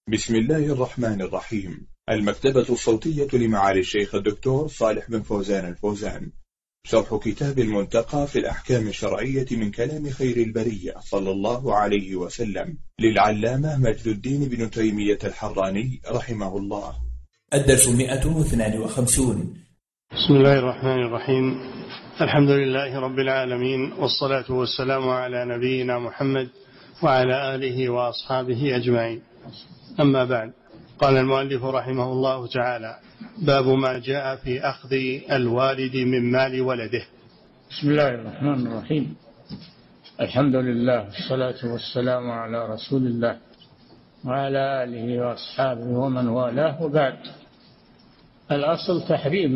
بسم الله الرحمن الرحيم. المكتبة الصوتية لمعالي الشيخ الدكتور صالح بن فوزان الفوزان، شرح كتاب المنتقى في الأحكام الشرعية من كلام خير البرية صلى الله عليه وسلم للعلامة مجد الدين بن تيمية الحراني رحمه الله. الدرس 152. بسم الله الرحمن الرحيم. الحمد لله رب العالمين، والصلاة والسلام على نبينا محمد وعلى آله وأصحابه أجمعين. أما بعد، قال المؤلف رحمه الله تعالى: باب ما جاء في أخذ الوالد من مال ولده. بسم الله الرحمن الرحيم. الحمد لله والصلاة والسلام على رسول الله وعلى آله وأصحابه ومن والاه، وبعد. الأصل تحريم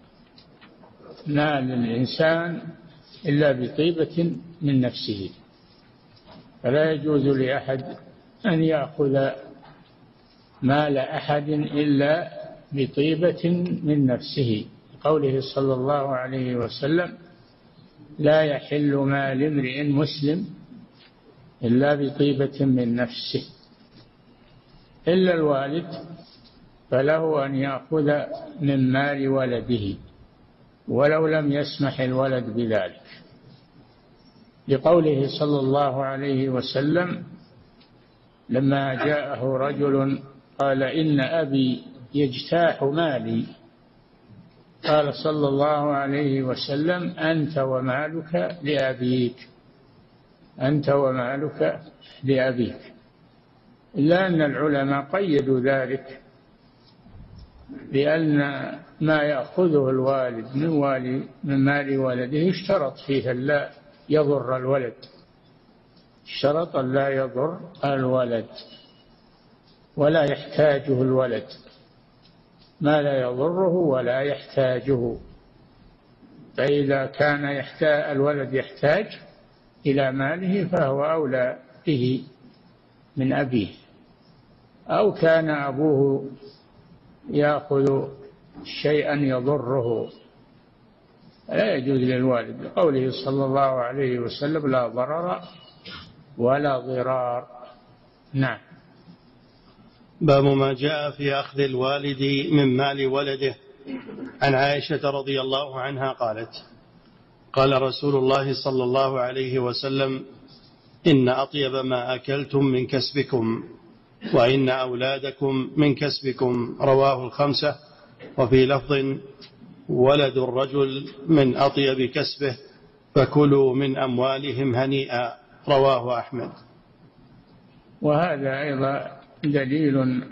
مال الإنسان إلا بطيبة من نفسه، فلا يجوز لأحد أن يأخذ مال أحد إلا بطيبة من نفسه، قوله صلى الله عليه وسلم: لا يحل مال امرئ مسلم إلا بطيبة من نفسه، إلا الوالد فله أن يأخذ من مال ولده ولو لم يسمح الولد بذلك، لقوله صلى الله عليه وسلم لما جاءه رجل قال: إن أبي يجتاح مالي، قال صلى الله عليه وسلم: أنت ومالك لأبيك، أنت ومالك لأبيك. إلا أن العلماء قيدوا ذلك بأن ما يأخذه الوالد من مال ولده اشترط فيه ألا يضر الولد، اشترط ألا يضر الولد ولا يحتاجه الولد، ما لا يضره ولا يحتاجه. فإذا كان الولد يحتاج إلى ماله فهو أولى به من أبيه، أو كان أبوه يأخذ شيئا يضره، لا يجوز للوالد، قوله صلى الله عليه وسلم: لا ضرر ولا ضرار. نعم. باب ما جاء في أخذ الوالد من مال ولده. عن عائشة رضي الله عنها قالت: قال رسول الله صلى الله عليه وسلم: إن أطيب ما أكلتم من كسبكم، وإن أولادكم من كسبكم. رواه الخمسة. وفي لفظ: ولد الرجل من أطيب كسبه، فكلوا من أموالهم هنيئا. رواه أحمد. وهذا أيضا دليل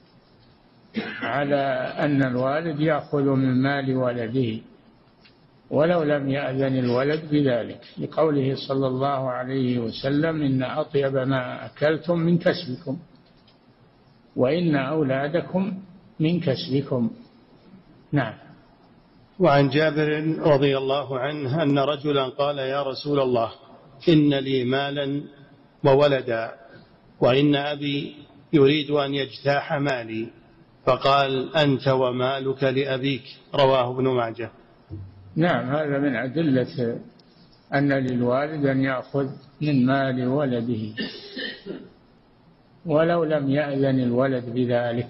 على أن الوالد يأخذ من مال ولده ولو لم يأذن الولد بذلك، لقوله صلى الله عليه وسلم: إن أطيب ما أكلتم من كسبكم، وإن أولادكم من كسبكم. نعم. وعن جابر رضي الله عنه أن رجلا قال: يا رسول الله، إن لي مالا وولدا، وإن أبي يريد أن يجتاح مالي، فقال: أنت ومالك لأبيك. رواه ابن ماجه. نعم، هذا من أدلة أن للوالد أن يأخذ من مال ولده ولو لم يأذن الولد بذلك،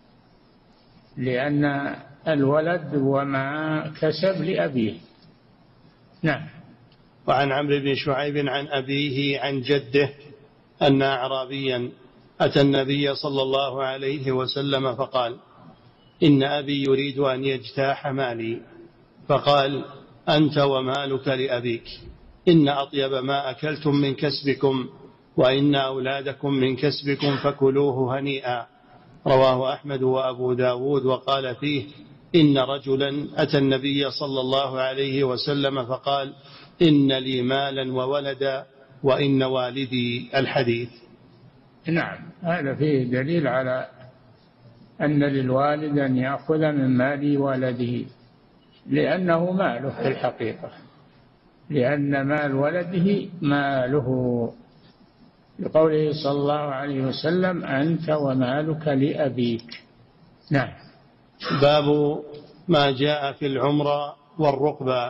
لأن الولد وما كسب لأبيه. نعم. وعن عمرو بن شعيب عن أبيه عن جده أن أعرابيا أتى النبي صلى الله عليه وسلم فقال: إن أبي يريد أن يجتاح مالي، فقال: أنت ومالك لأبيك، إن أطيب ما أكلتم من كسبكم، وإن أولادكم من كسبكم، فكلوه هنيئا. رواه أحمد وأبو داود. وقال فيه: إن رجلا أتى النبي صلى الله عليه وسلم فقال: إن لي مالا وولدا، وإن والدي. الحديث. نعم، هذا فيه دليل على أن للوالد أن يأخذ من مال ولده، لأنه ماله في الحقيقة، لأن مال ولده ماله، لقوله صلى الله عليه وسلم: أنت ومالك لأبيك. نعم. باب ما جاء في العمرة والرقبة.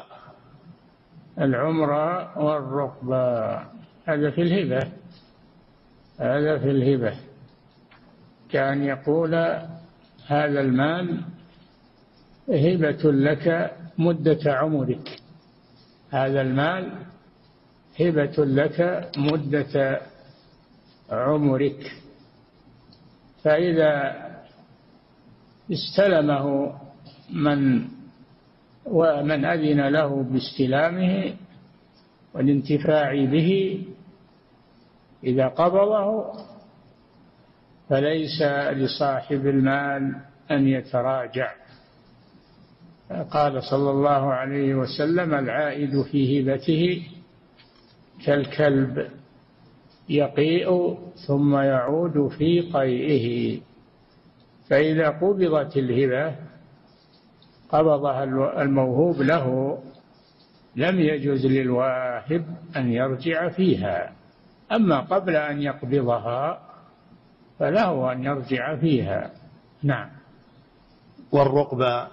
العمرة والرقبة هذا في الهبة، هذا في الهبة، كأن يقول هذا المال هبة لك مدة عمرك، هذا المال هبة لك مدة عمرك، فإذا استلمه ومن أذن له باستلامه والانتفاع به، إذا قبضه فليس لصاحب المال أن يتراجع. قال صلى الله عليه وسلم: العائد في هبته كالكلب يقيء ثم يعود في قيئه. فإذا قبضت الهبة قبضها الموهوب له لم يجوز للواهب أن يرجع فيها، أما قبل أن يقبضها فله أن يرجع فيها. نعم. والرقبة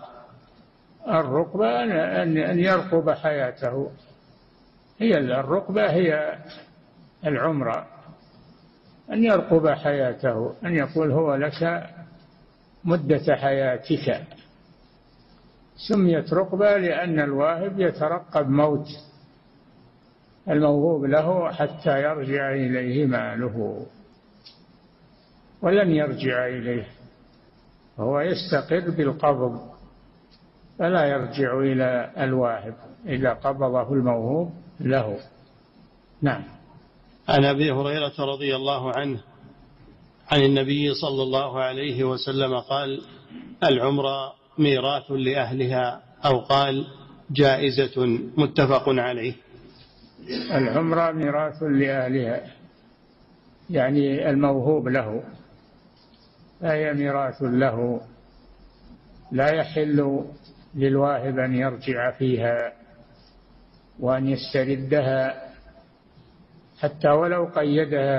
أن يرقب حياته، هي الرقبة هي العمرة، أن يرقب حياته، أن يقول هو لك مدة حياتك. سميت رقبة لأن الواهب يترقب موت الموهوب له حتى يرجع إليه ماله، ولن يرجع إليه، هو يستقر بالقبض فلا يرجع إلى الواهب إذا قبضه الموهوب له. نعم. عن أبي هريرة رضي الله عنه عن النبي صلى الله عليه وسلم قال: العمرة ميراث لأهلها، أو قال جائزة، متفق عليه. العمرة ميراث لأهلها يعني الموهوب له، فهي ميراث له، لا يحل للواهب أن يرجع فيها وأن يستردها حتى ولو قيدها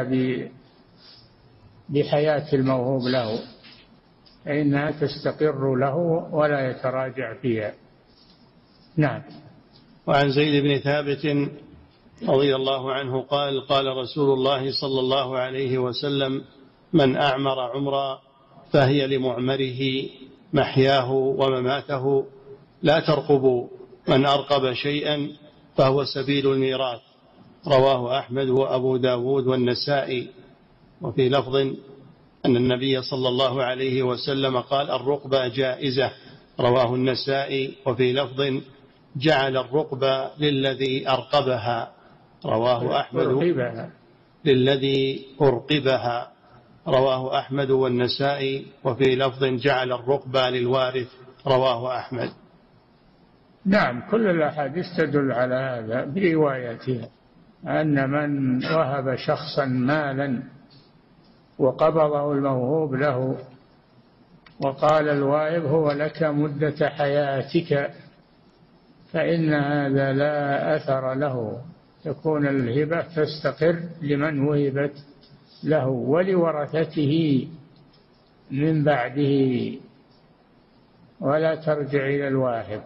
بحياة الموهوب له، فإنها تستقر له ولا يتراجع فيها. نعم. وعن زيد بن ثابت رضي الله عنه قال: قال رسول الله صلى الله عليه وسلم: من أعمر عمرا فهي لمعمره محياه ومماته، لا ترقبوا، من أرقب شيئا فهو سبيل الميراث. رواه أحمد وأبو داود والنسائي. وفي لفظ أن النبي صلى الله عليه وسلم قال: الرقبة جائزة. رواه النسائي. وفي لفظ: جعل الرقبة للذي أرقبها. رواه أحمد للذي أرقبها. رواه أحمد والنسائي. وفي لفظ: جعل الرقبة للوارث. رواه أحمد. نعم. كل الأحاديث تدل على هذا برواياتها، أن من وهب شخصا مالا وقبضه الموهوب له وقال الواهب هو لك مدة حياتك، فإن هذا لا أثر له، تكون الهبة تستقر لمن وهبت له ولورثته من بعده، ولا ترجع إلى الواهب،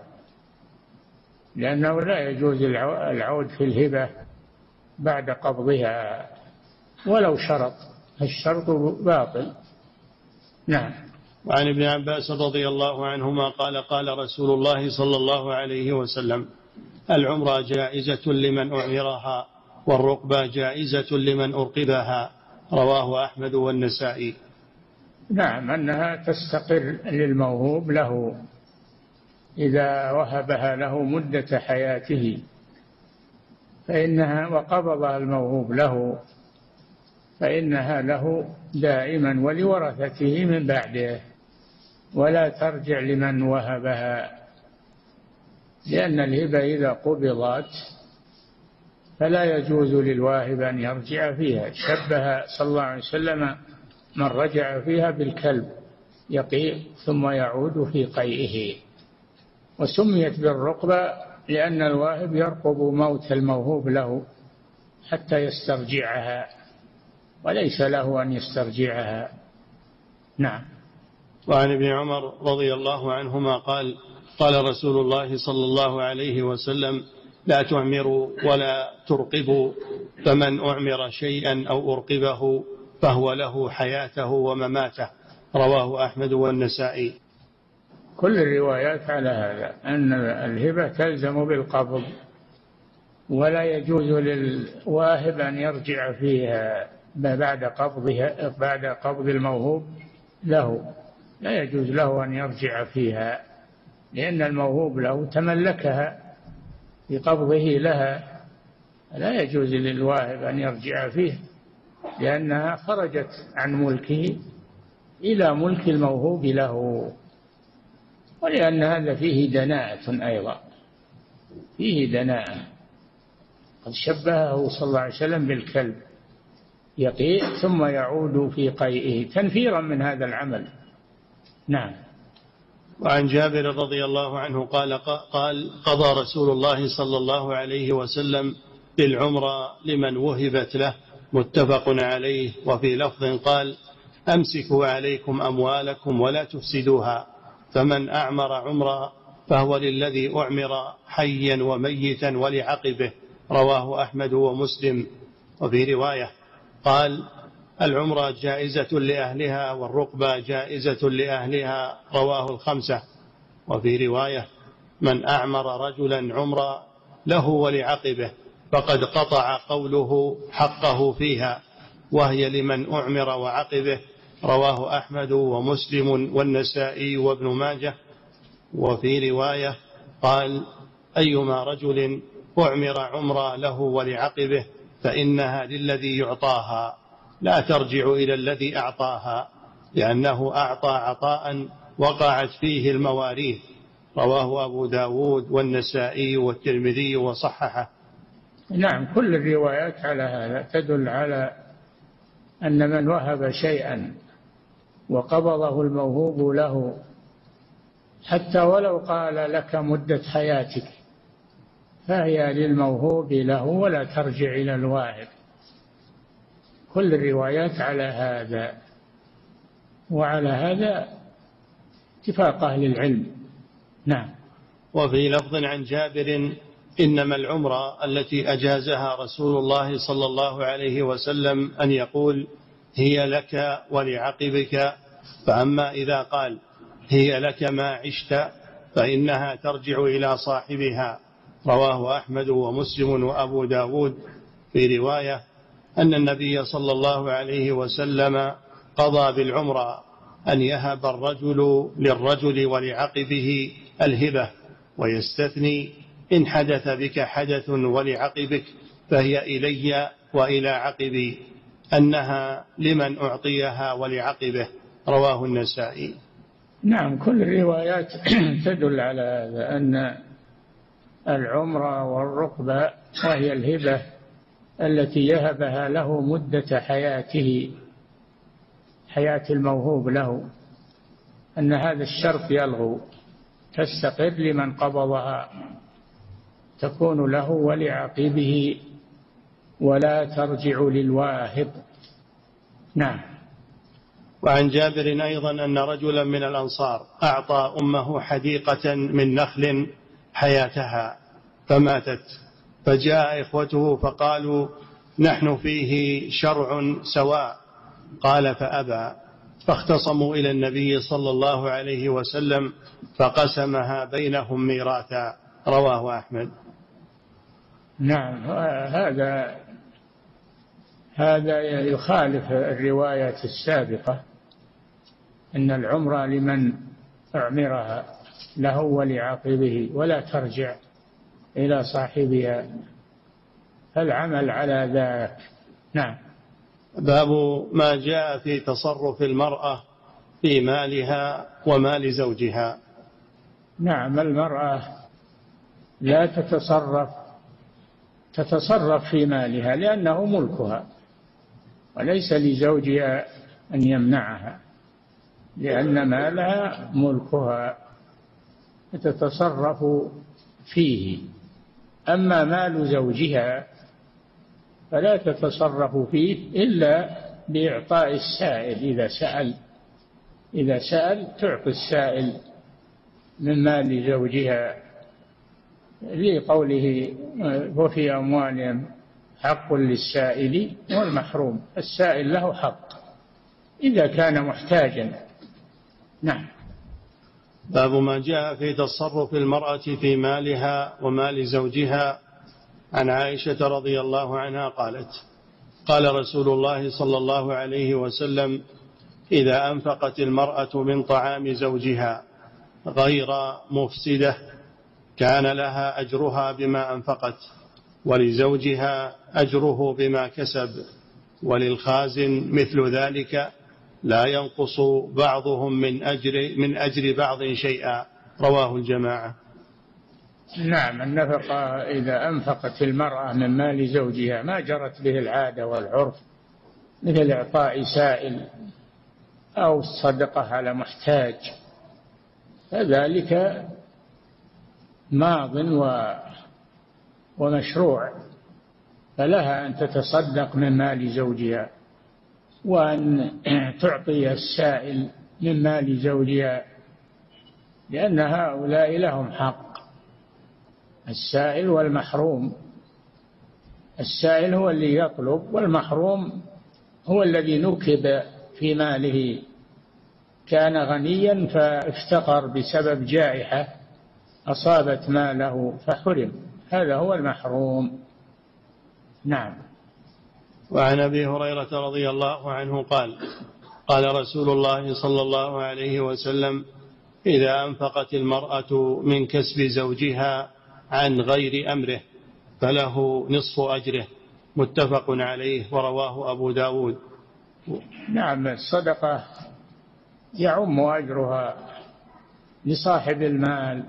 لأنه لا يجوز العود في الهبة بعد قبضها ولو شرط، الشرط باطل. نعم. وعن ابن عباس رضي الله عنهما قال: قال رسول الله صلى الله عليه وسلم: العمرة جائزة لمن أعمرها، والرقبة جائزة لمن أرقبها. رواه أحمد والنسائي. نعم، أنها تستقر للموهوب له إذا وهبها له مدة حياته، فإنها وقبضها الموهوب له فإنها له دائما ولورثته من بعده، ولا ترجع لمن وهبها، لأن الهبة إذا قبضت فلا يجوز للواهب أن يرجع فيها. شبه صلى الله عليه وسلم من رجع فيها بالكلب يقيء ثم يعود في قيئه. وسميت بالرقبة لأن الواهب يرقب موت الموهوب له حتى يسترجعها، وليس له أن يسترجعها. نعم. وعن ابن عمر رضي الله عنهما قال: قال رسول الله صلى الله عليه وسلم: لا تعمروا ولا ترقبوا، فمن أعمر شيئا أو أرقبه فهو له حياته ومماته. رواه أحمد والنسائي. كل الروايات على هذا، أن الهبة تلزم بالقبض، ولا يجوز للواهب أن يرجع فيها بعد قبض الموهوب له، لا يجوز له أن يرجع فيها، لأن الموهوب له تملكها بقبضه لها، لا يجوز للواهب أن يرجع فيه، لأنها خرجت عن ملكه إلى ملك الموهوب له، ولأن هذا فيه دناءة أيضا، فيه دناءة. قد شبهه صلى الله عليه وسلم بالكلب يقيء ثم يعود في قيئه تنفيرا من هذا العمل. نعم. وعن جابر رضي الله عنه قال قضى رسول الله صلى الله عليه وسلم بالعمرة لمن وهبت له، متفق عليه. وفي لفظ قال أمسكوا عليكم أموالكم ولا تفسدوها، فمن أعمر عمرا فهو للذي أعمر حيا وميتا ولعقبه، رواه أحمد ومسلم. وفي رواية قال العمرة جائزة لأهلها والرقبة جائزة لأهلها، رواه الخمسة. وفي رواية من أعمر رجلا عمرا له ولعقبه فقد قطع قوله حقه فيها، وهي لمن أعمر وعقبه، رواه أحمد ومسلم والنسائي وابن ماجه. وفي رواية قال أيما رجل أعمر عمرا له ولعقبه فإنها للذي يعطاها لا ترجع إلى الذي أعطاها، لأنه أعطى عطاء وقعت فيه المواريث، رواه أبو داود والنسائي والترمذي وصححه. نعم، كل الروايات على هذا تدل على أن من وهب شيئا وقبضه الموهوب له، حتى ولو قال لك مدة حياتك، فهي للموهوب له ولا ترجع إلى الواهب. كل الروايات على هذا، وعلى هذا اتفاق أهل العلم. نعم. وفي لفظ عن جابر إنما العمرة التي أجازها رسول الله صلى الله عليه وسلم أن يقول هي لك ولعقبك، فأما إذا قال هي لك ما عشت فإنها ترجع إلى صاحبها، رواه أحمد ومسلم وأبو داود. في رواية أن النبي صلى الله عليه وسلم قضى بالعمرة أن يهب الرجل للرجل ولعقبه الهبة، ويستثني إن حدث بك حدث ولعقبك فهي إلي وإلى عقبي، أنها لمن أعطيها ولعقبه، رواه النسائي. نعم، كل الروايات تدل على هذا، أن العمرة والرقبة وهي الهبة التي يهبها له مدة حياته، حياة الموهوب له، أن هذا الشرط يلغو، تستقر لمن قبضها، تكون له ولعقبه ولا ترجع للواهب. نعم. وعن جابر أيضا أن رجلا من الأنصار أعطى أمه حديقة من نخل حياتها فماتت، فجاء إخوته فقالوا نحن فيه شرع سواء، قال فأبى، فاختصموا إلى النبي صلى الله عليه وسلم فقسمها بينهم ميراثا، رواه أحمد. نعم، هذا يخالف الروايات السابقة، أن العمرة لمن أعمرها له ولعقبه ولا ترجع إلى صاحبها، فالعمل على ذاك. نعم. باب ما جاء في تصرف المرأة في مالها ومال زوجها. نعم، المرأة لا تتصرف في مالها لأنه ملكها، وليس لزوجها أن يمنعها، لأن مالها ملكها تتصرف فيه. أما مال زوجها فلا تتصرف فيه إلا بإعطاء السائل، إذا سأل تعطي السائل من مال زوجها، لقوله وفي أموالهم حق للسائل والمحروم، السائل له حق إذا كان محتاجا، نعم. باب ما جاء في تصرف المرأة في مالها ومال زوجها. عن عائشة رضي الله عنها قالت: قال رسول الله صلى الله عليه وسلم: إذا أنفقت المرأة من طعام زوجها غير مفسدة كان لها أجرها بما أنفقت، ولزوجها أجره بما كسب، وللخازن مثل ذلك، لا ينقص بعضهم من أجر بعض شيئا. رواه الجماعة. نعم. النفقة إذا أنفقت المرأة من مال زوجها ما جرت به العادة والعرف، مثل إعطاء سائل أو الصدقة على محتاج، فذلك ماض ومشروع، فلها أن تتصدق من مال زوجها، وأن تعطي السائل من مال زوجها، لأن هؤلاء لهم حق، السائل والمحروم. السائل هو اللي يطلب، والمحروم هو الذي نكب في ماله، كان غنيا فافتقر بسبب جائحة أصابت ماله فحرم، هذا هو المحروم. نعم. وعن أبي هريرة رضي الله عنه قال: قال رسول الله صلى الله عليه وسلم: إذا أنفقت المرأة من كسب زوجها عن غير أمره فله نصف أجره. متفق عليه، ورواه أبو داود. نعم. الصدقة يعم أجرها لصاحب المال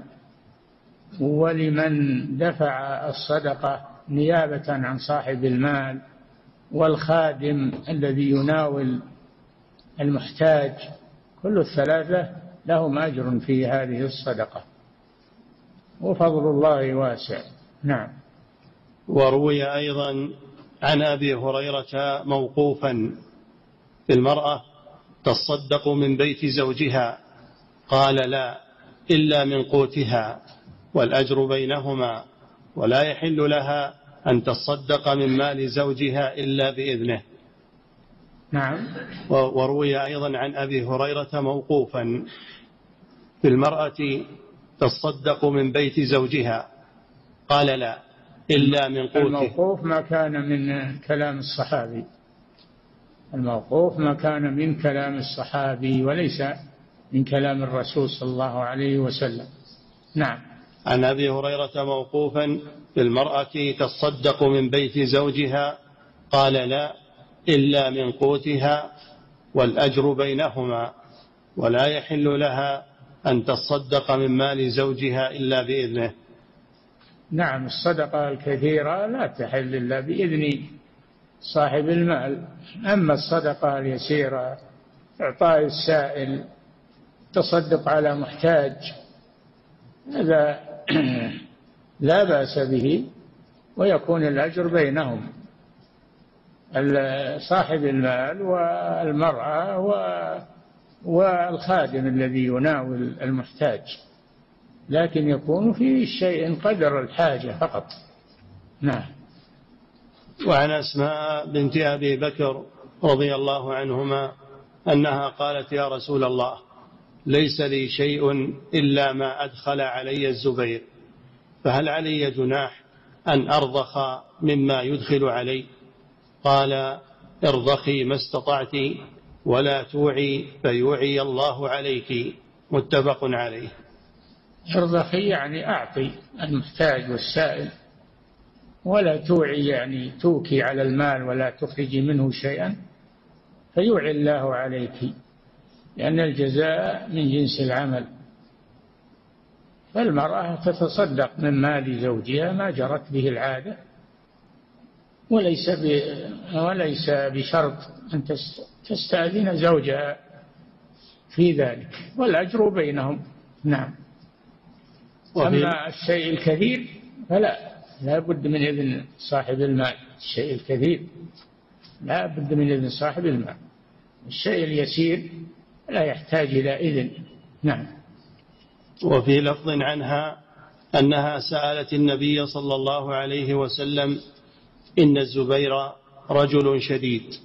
ولمن دفع الصدقة نيابة عن صاحب المال، والخادم الذي يناول المحتاج، كل الثلاثة لهم أجر في هذه الصدقة، وفضل الله واسع. نعم. وروي أيضا عن أبي هريرة موقوفا في المرأة تصدق من بيت زوجها، قال: لا، إلا من قوتها، والأجر بينهما، ولا يحل لها أن تصدق من مال زوجها إلا بإذنه. نعم. وروي أيضا عن أبي هريرة موقوفا في المرأة تصدق من بيت زوجها، قال: لا، إلا من قوته. الموقوف ما كان من كلام الصحابي، الموقوف ما كان من كلام الصحابي وليس من كلام الرسول صلى الله عليه وسلم. نعم. عن أبي هريرة موقوفا في المرأة تصدق من بيت زوجها، قال: لا، إلا من قوتها، والأجر بينهما، ولا يحل لها أن تصدق من مال زوجها إلا بإذنه. نعم. الصدقة الكثيرة لا تحل إلا بإذن صاحب المال، أما الصدقة اليسيرة، إعطاء السائل، تصدق على محتاج، هذا لا بأس به، ويكون الأجر بينهم، صاحب المال والمرأة والخادم الذي يناول المحتاج، لكن يكون في شيء قدر الحاجة فقط. نعم. وعن أسماء بنت أبي بكر رضي الله عنهما أنها قالت: يا رسول الله، ليس لي شيء إلا ما أدخل علي الزبير، فهل علي جناح أن أرضخ مما يدخل علي؟ قال: ارضخي ما استطعت، ولا توعي فيوعي الله عليك. متفق عليه. ارضخي يعني أعطي المحتاج والسائل، ولا توعي يعني توكي على المال ولا تخرجي منه شيئا، فيوعي الله عليك، لأن الجزاء من جنس العمل. فالمرأة تتصدق من مال زوجها ما جرت به العادة، وليس بشرط أن تستأذن زوجها في ذلك، والأجر بينهم. نعم. أما الشيء الكثير لا بد من إذن صاحب المال، الشيء الكثير لا بد من إذن صاحب المال، الشيء اليسير لا يحتاج إلى إذن. نعم. وفي لفظ عنها أنها سألت النبي صلى الله عليه وسلم: إن الزبير رجل شديد،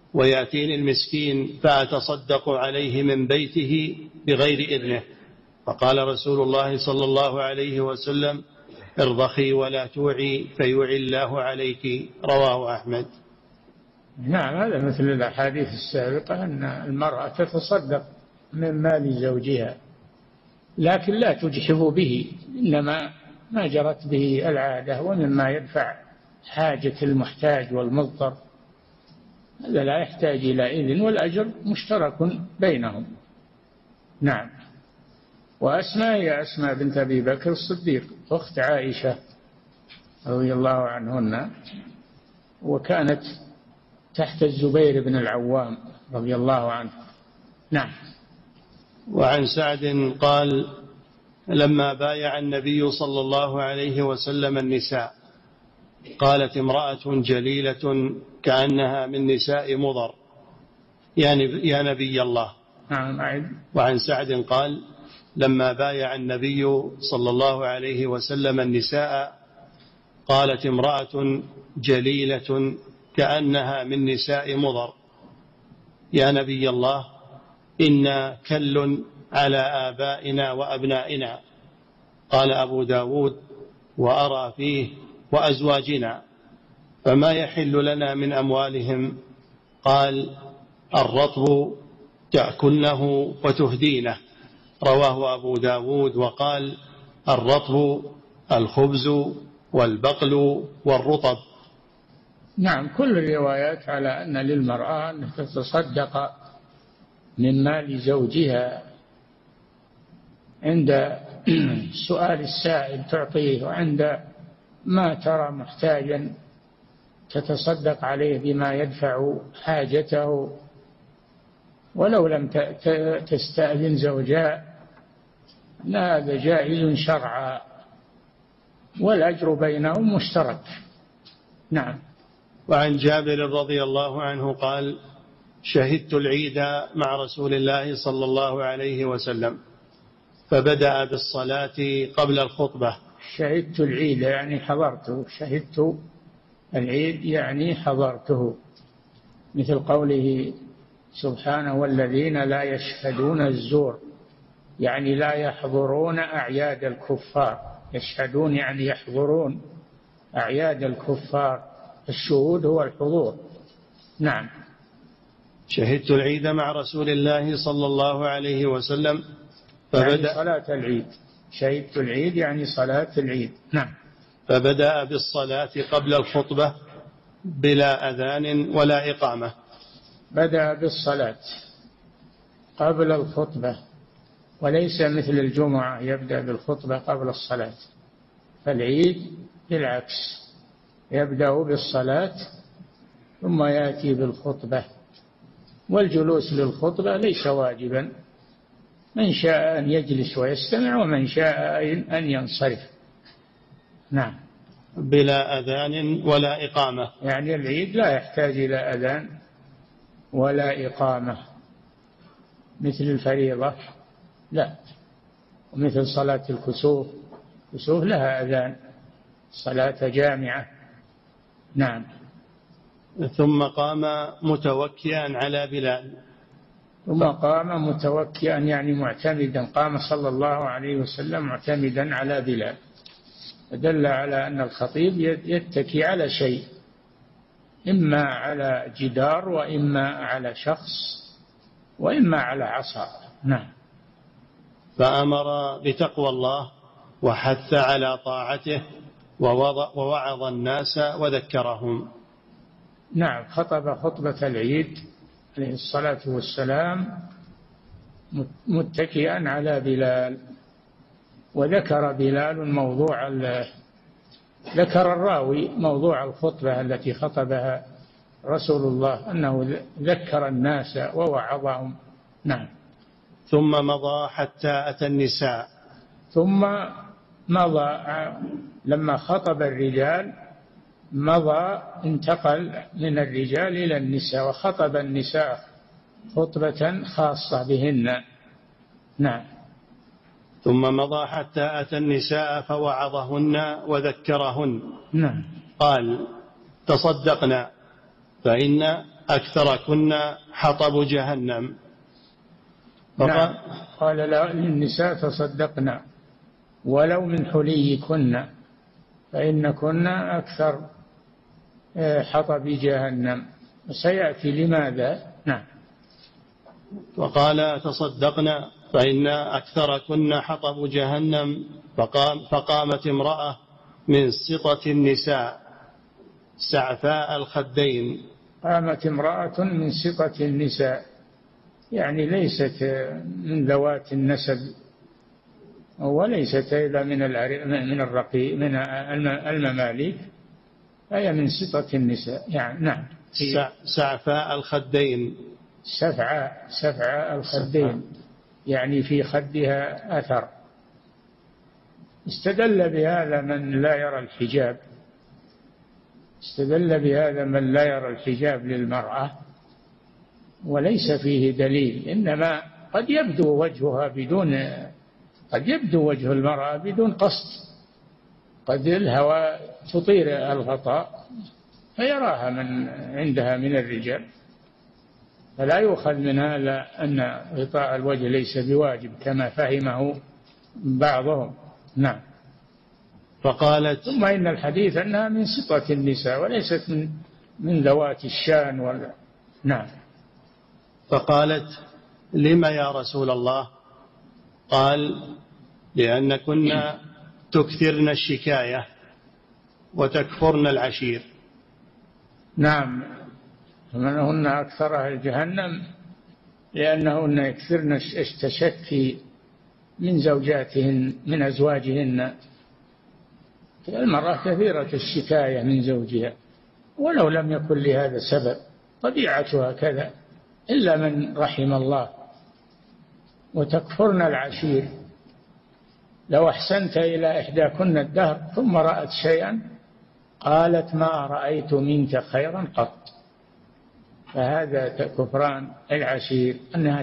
ويأتيني المسكين فأتصدق عليه من بيته بغير إذنه، فقال رسول الله صلى الله عليه وسلم: ارضخي ولا توعي فيوعي الله عليك. رواه أحمد. نعم، هذا مثل الأحاديث السابقة أن المرأة تتصدق من مال زوجها، لكن لا تجحف به، إنما ما جرت به العادة، ومما يدفع حاجة المحتاج والمضطر، هذا لا يحتاج إلى إذن، والأجر مشترك بينهم. نعم. وأسماء هي أسماء بنت أبي بكر الصديق أخت عائشة رضي الله عنهن، وكانت تحت الزبير بن العوام رضي الله عنه. نعم. وعن سعد قال: لما بايع النبي صلى الله عليه وسلم النساء قالت امرأة جليلة كأنها من نساء مضر: يا نبي الله. وعن سعد قال: لما بايع النبي صلى الله عليه وسلم النساء قالت امرأة جليلة كأنها من نساء مضر: يا نبي الله، إنا كل على آبائنا وأبنائنا. قال أبو داود: وأرى فيه وأزواجنا، فما يحل لنا من أموالهم؟ قال: الرطب تأكلنه وتهدينه. رواه أبو داود. وقال: الرطب الخبز والبقل والرطب. نعم، كل الروايات على أن للمرأة أن تتصدق من مال زوجها عند سؤال السائل تعطيه، وعند ما ترى محتاجا تتصدق عليه بما يدفع حاجته، ولو لم تستأذن زوجها، هذا جائز شرعا، والأجر بينهم مشترك. نعم. وعن جابر رضي الله عنه قال: شهدت العيد مع رسول الله صلى الله عليه وسلم فبدأ بالصلاة قبل الخطبة. شهدت العيد يعني حضرته، شهدت العيد يعني حضرته، مثل قوله سبحانه: والذين لا يشهدون الزور، يعني لا يحضرون أعياد الكفار. يشهدون يعني يحضرون أعياد الكفار، الشهود هو الحضور. نعم. شهدت العيد مع رسول الله صلى الله عليه وسلم يعني صلاة العيد. شهدت العيد يعني صلاة العيد. نعم. فبدأ بالصلاة قبل الخطبة بلا أذان ولا إقامة. بدأ بالصلاة قبل الخطبة، وليس مثل الجمعة يبدأ بالخطبة قبل الصلاة، فالعيد بالعكس، يبدأ بالصلاة ثم يأتي بالخطبة. والجلوس للخطبة ليس واجبا، من شاء أن يجلس ويستمع، ومن شاء أن ينصرف. نعم. بلا أذان ولا إقامة، يعني العيد لا يحتاج إلى أذان ولا إقامة مثل الفريضة، لا. ومثل صلاة الكسوف لها أذان، صلاة جامعة. نعم. ثم قام متوكئا على بلال. ثم قام متوكئا يعني معتمدا، قام صلى الله عليه وسلم معتمدا على بلال، دل على أن الخطيب يتكي على شيء، إما على جدار، وإما على شخص، وإما على عصا. نعم. فأمر بتقوى الله وحث على طاعته ووعظ الناس وذكرهم. نعم. خطب خطبة العيد عليه الصلاة والسلام متكئا على بلال، وذكر بلال ذكر الراوي موضوع الخطبة التي خطبها رسول الله، أنه ذكر الناس ووعظهم. نعم. ثم مضى حتى أتى النساء. ثم مضى لما خطب الرجال، مضى انتقل من الرجال إلى النساء، وخطب النساء خطبة خاصة بهن. نعم. ثم مضى حتى أتى النساء فوعظهن وذكرهن. نعم. قال: تصدقنا، فإن أكثركن حطب جهنم. نعم. قال للنساء تصدقن ولو من حليكن فإنكن أكثر حطب جهنم. سيأتي لماذا؟ نعم. وقال تصدقن فإن أكثركن حطب جهنم. فقامت امرأة من سطة النساء سعفاء الخدين. قامت امرأة من سطة النساء، يعني ليست من ذوات النسب وليست أيضا من الرقي من المماليك، هي من سطة النساء يعني. نعم. سعفاء الخدين. سفعاء الخدين يعني في خدها أثر. استدل بهذا من لا يرى الحجاب، استدل بهذا من لا يرى الحجاب للمرأة، وليس فيه دليل، إنما قد يبدو وجه المرأة بدون قصد، قد الهوى تطير الغطاء فيراها من عندها من الرجال، فلا يؤخذ من هذا أن غطاء الوجه ليس بواجب كما فهمه بعضهم. نعم. فقالت ثم إن الحديث أنها من سطة النساء وليست من ذوات الشان ولا. نعم. فقالت لما يا رسول الله؟ قال لأنكن تكثرن الشكاية وتكفرن العشير. نعم. ومنهن أكثر أهل جهنم لأنهن يكثرن التشكي من زوجاتهن من أزواجهن. المرأة كثيرة الشكاية من زوجها ولو لم يكن لهذا سبب، طبيعتها كذا إلا من رحم الله. وتكفرن العشير، لو أحسنت إلى إحداكن الدهر ثم رأت شيئا قالت ما رأيت منك خيرا قط. فهذا كفران العشير، أنها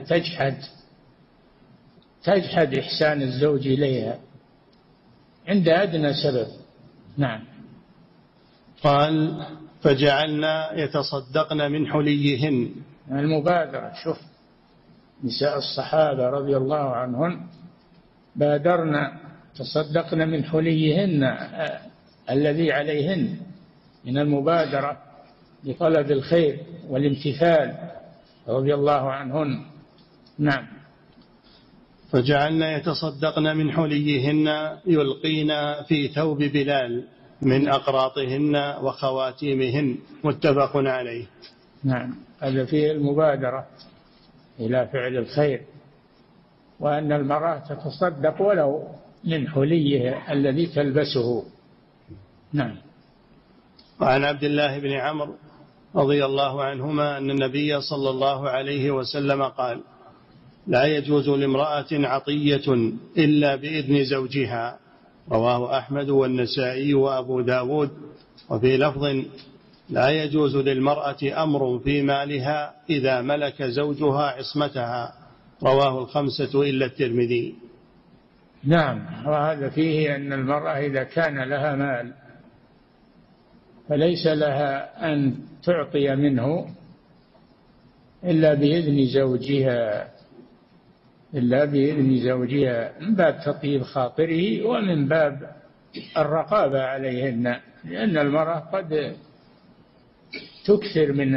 تجحد إحسان الزوج إليها عند أدنى سبب. نعم. قال فجعلنا يتصدقن من حليهن. المبادرة، شوف نساء الصحابة رضي الله عنهن بادرن تصدقن من حليهن الذي عليهن من المبادرة لطلب الخير والامتثال رضي الله عنهن. نعم. فجعلنا يتصدقن من حليهن يلقين في ثوب بلال من أقراطهن وخواتيمهن. متفق عليه. نعم. هذا فيه المبادرة إلى فعل الخير، وأن المرأة تتصدق ولو من حليه الذي تلبسه. نعم. وعن عبد الله بن عمرو رضي الله عنهما أن النبي صلى الله عليه وسلم قال لا يجوز لامرأة عطية إلا بإذن زوجها. رواه أحمد والنسائي وأبو داود. وفي لفظ لا يجوز للمرأة أمر في مالها إذا ملك زوجها عصمتها. رواه الخمسة إلا الترمذي. نعم. وهذا فيه أن المرأة إذا كان لها مال فليس لها أن تعطي منه إلا بإذن زوجها من باب تطيب خاطره ومن باب الرقابة عليهن، لأن المرأة قد تكثر من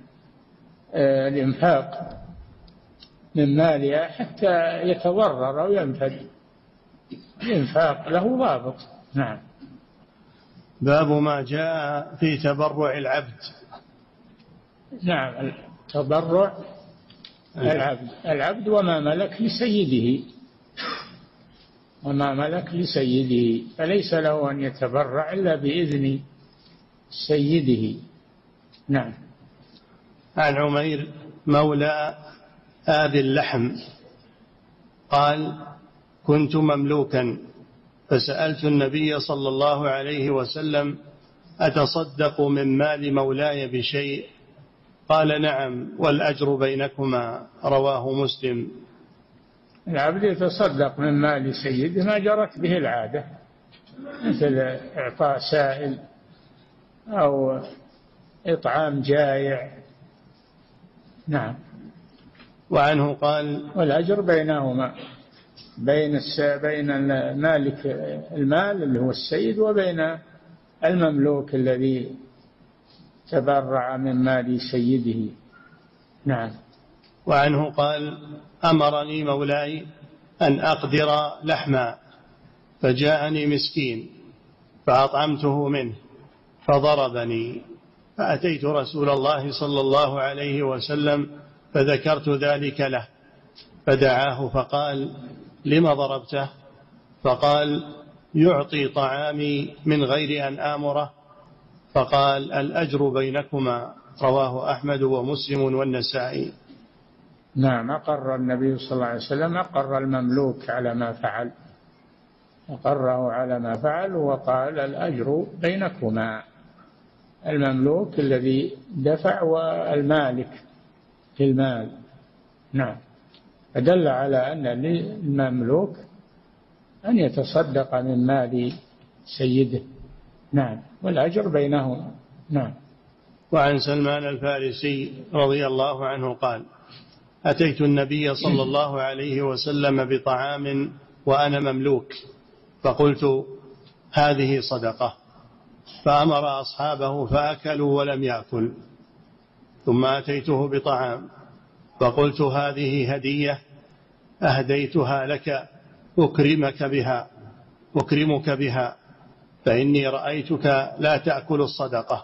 الإنفاق من مالها حتى يتضرر أو ينفد. الإنفاق له ضابط. نعم. باب ما جاء في تبرع العبد. نعم. تبرع العبد وما ملك لسيده، فليس له أن يتبرع إلا بإذن سيده. نعم. عن عمير مولى آذي اللحم قال كنت مملوكا فسألت النبي صلى الله عليه وسلم أتصدق من مال مولاي بشيء؟ قال نعم والأجر بينكما. رواه مسلم. العبد يتصدق من مال سيده ما جرت به العادة، مثل إعطاء سائل أو إطعام جائع نعم. وعنه قال: والأجر بينهما، بين مالك المال اللي هو السيد وبين المملوك الذي تبرع من مال سيده. نعم. وعنه قال: أمرني مولاي أن أقدر لحما، فجاءني مسكين فأطعمته منه فضربني، فأتيت رسول الله صلى الله عليه وسلم فذكرت ذلك له، فدعاه فقال: لم ضربته؟ فقال: يعطي طعامي من غير أن آمره. فقال: الأجر بينكما. رواه أحمد ومسلم والنسائي. نعم. أقر النبي صلى الله عليه وسلم أقر المملوك على ما فعل، أقره على ما فعل، وقال: الأجر بينكما، المملوك الذي دفع والمالك للمال. نعم. فدل على أن للمملوك أن يتصدق من مال سيده. نعم. والأجر بينهما. نعم. وعن سلمان الفارسي رضي الله عنه قال: أتيت النبي صلى الله عليه وسلم بطعام وأنا مملوك، فقلت: هذه صدقة، فأمر أصحابه فأكلوا ولم يأكل. ثم أتيته بطعام فقلت: هذه هدية أهديتها لك أكرمك بها، فإني رأيتك لا تأكل الصدقة.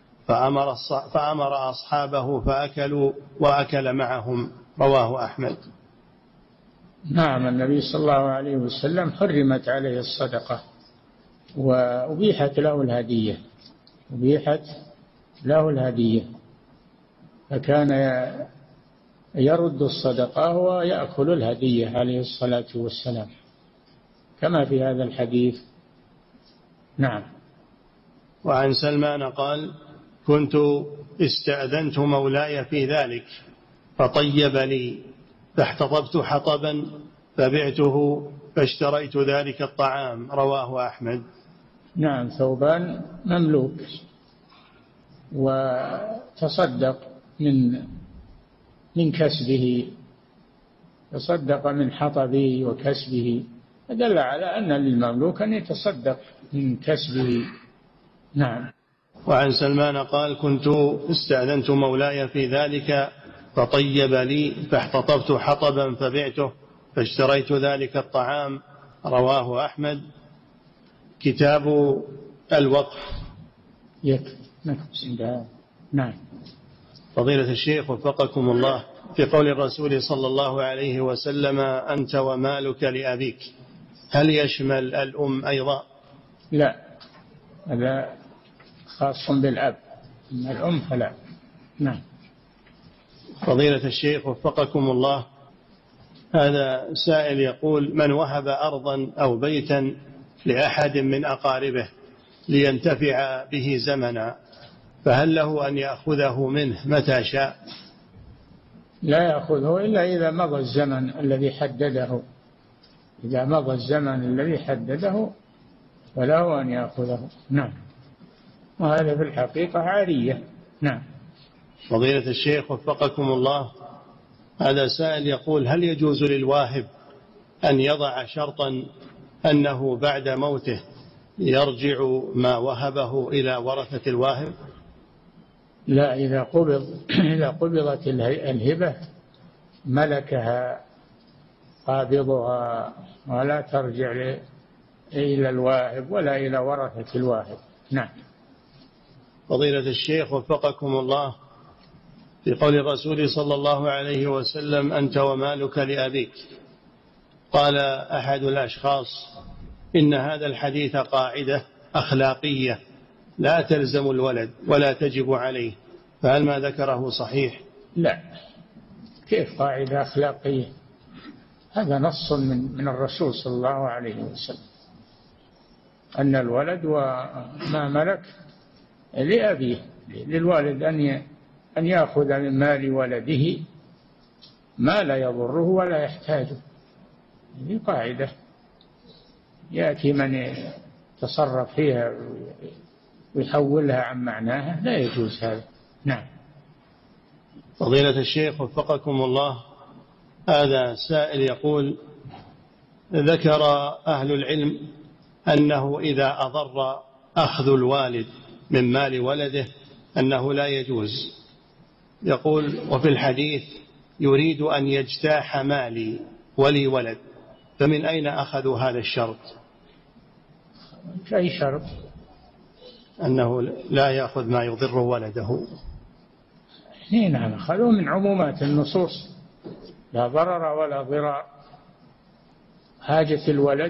فأمر أصحابه فأكلوا وأكل معهم. رواه أحمد. نعم. النبي صلى الله عليه وسلم حرمت عليه الصدقة وأبيحت له الهدية، أبيحت له الهدية، فكان يرد الصدقة ويأكل الهدية عليه الصلاة والسلام كما في هذا الحديث. نعم. وعن سلمان قال: كنت استأذنت مولاي في ذلك فطيب لي، فاحتطبت حطبا فبعته فاشتريت ذلك الطعام. رواه أحمد. نعم. ثوبان مملوك وتصدق من كسبه، تصدق من حطبه وكسبه، فدل على أن للمملوك أن يتصدق من كسبه. نعم. وعن سلمان قال: كنت استأذنت مولاي في ذلك فطيب لي، فاحتطبت حطبا فبعته فاشتريت ذلك الطعام. رواه أحمد. كتاب الوقف. نعم. فضيلة الشيخ وفقكم الله، في قول الرسول صلى الله عليه وسلم: أنت ومالك لأبيك، هل يشمل الأم أيضا؟ لا، هذا خاص بالأب، أما الأم فلا. نعم. فضيلة الشيخ وفقكم الله، هذا سائل يقول: من وهب أرضا أو بيتا لأحد من أقاربه لينتفع به زمنا، فهل له أن يأخذه منه متى شاء؟ لا يأخذه إلا إذا مضى الزمن الذي حدده، إذا مضى الزمن الذي حدده فله أن يأخذه. نعم. وهذا في الحقيقة عارية. نعم. فضيلة الشيخ وفقكم الله، هذا سائل يقول: هل يجوز للواهب أن يضع شرطا أنه بعد موته يرجع ما وهبه إلى ورثة الواهب؟ لا، إذا قبضت الهبة ملكها قابضها ولا ترجع إلى الواهب ولا إلى ورثة الواهب. نعم. فضيلة الشيخ وفقكم الله، في قول الرسول صلى الله عليه وسلم: أنت ومالك لأبيك، قال أحد الأشخاص: إن هذا الحديث قاعدة أخلاقية لا تلزم الولد ولا تجب عليه، فهل ما ذكره صحيح؟ لا، كيف قاعدة أخلاقية؟ هذا نص من الرسول صلى الله عليه وسلم أن الولد وما ملك لأبيه، للوالد أن يأخذ من مال ولده ما لا يضره ولا يحتاجه. هذه قاعدة يأتي من يتصرف فيها ويحولها عن معناها، لا يجوز هذا. نعم. فضيلة الشيخ وفقكم الله، هذا سائل يقول: ذكر أهل العلم أنه إذا أضر أخذ الوالد من مال ولده أنه لا يجوز. يقول: وفي الحديث يريد أن يجتاح مالي ولي ولد، فمن أين أخذوا هذا الشرط؟ أي شرط؟ أنه لا يأخذ ما يضر ولده. نعم، أخذوا من عمومات النصوص: لا ضرر ولا ضرار. حاجة الولد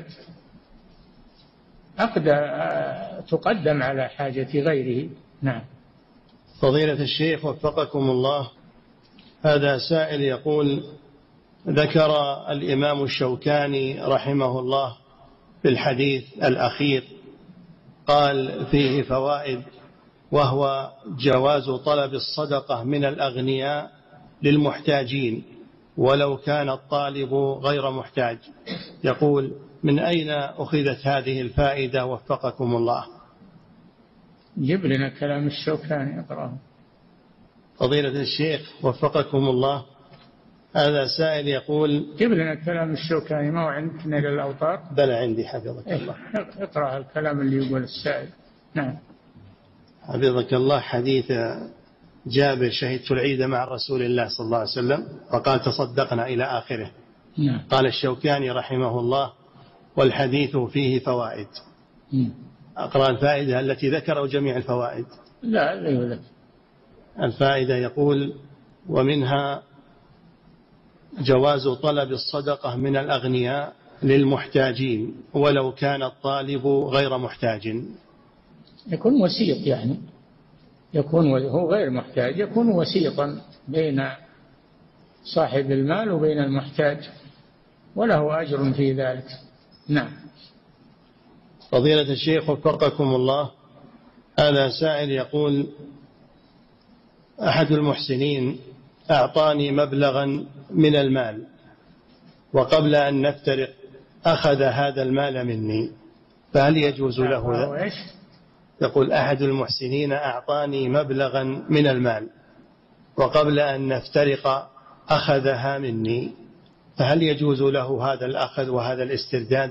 تقدم على حاجة غيره. نعم. فضيلة الشيخ وفقكم الله، هذا سائل يقول: ذكر الإمام الشوكاني رحمه الله في الحديث الأخير قال فيه فوائد، وهو جواز طلب الصدقة من الأغنياء للمحتاجين ولو كان الطالب غير محتاج. يقول: من أين أخذت هذه الفائدة وفقكم الله؟ جيب لنا كلام الشوكاني اقرأه. فضيلة الشيخ وفقكم الله، هذا سائل يقول: جيب لنا كلام الشوكاني، ما هو عندك نيل الأوطار؟ بل عندي حفظك الله. اقرأ الكلام اللي يقول السائل. نعم. حفظك الله. حديث جابر: شهدت العيد مع رسول الله صلى الله عليه وسلم فقال تصدقنا إلى آخره. نعم. قال الشوكاني رحمه الله: والحديث فيه فوائد. أقرأ الفائدة التي ذكروا جميع الفوائد. لا يولد. الفائدة يقول: ومنها جواز طلب الصدقة من الأغنياء للمحتاجين ولو كان الطالب غير محتاج. يكون وسيط، يعني يكون هو غير محتاج، يكون وسيطا بين صاحب المال وبين المحتاج، وله أجر في ذلك. نعم. فضيلة الشيخ وفقكم الله، هذا سائل يقول: أحد المحسنين أعطاني مبلغا من المال وقبل أن نفترق أخذ هذا المال مني، فهل يجوز له ذلك؟ يقول: أحد المحسنين أعطاني مبلغا من المال وقبل أن نفترق أخذها مني، فهل يجوز له هذا الأخذ وهذا الاسترداد؟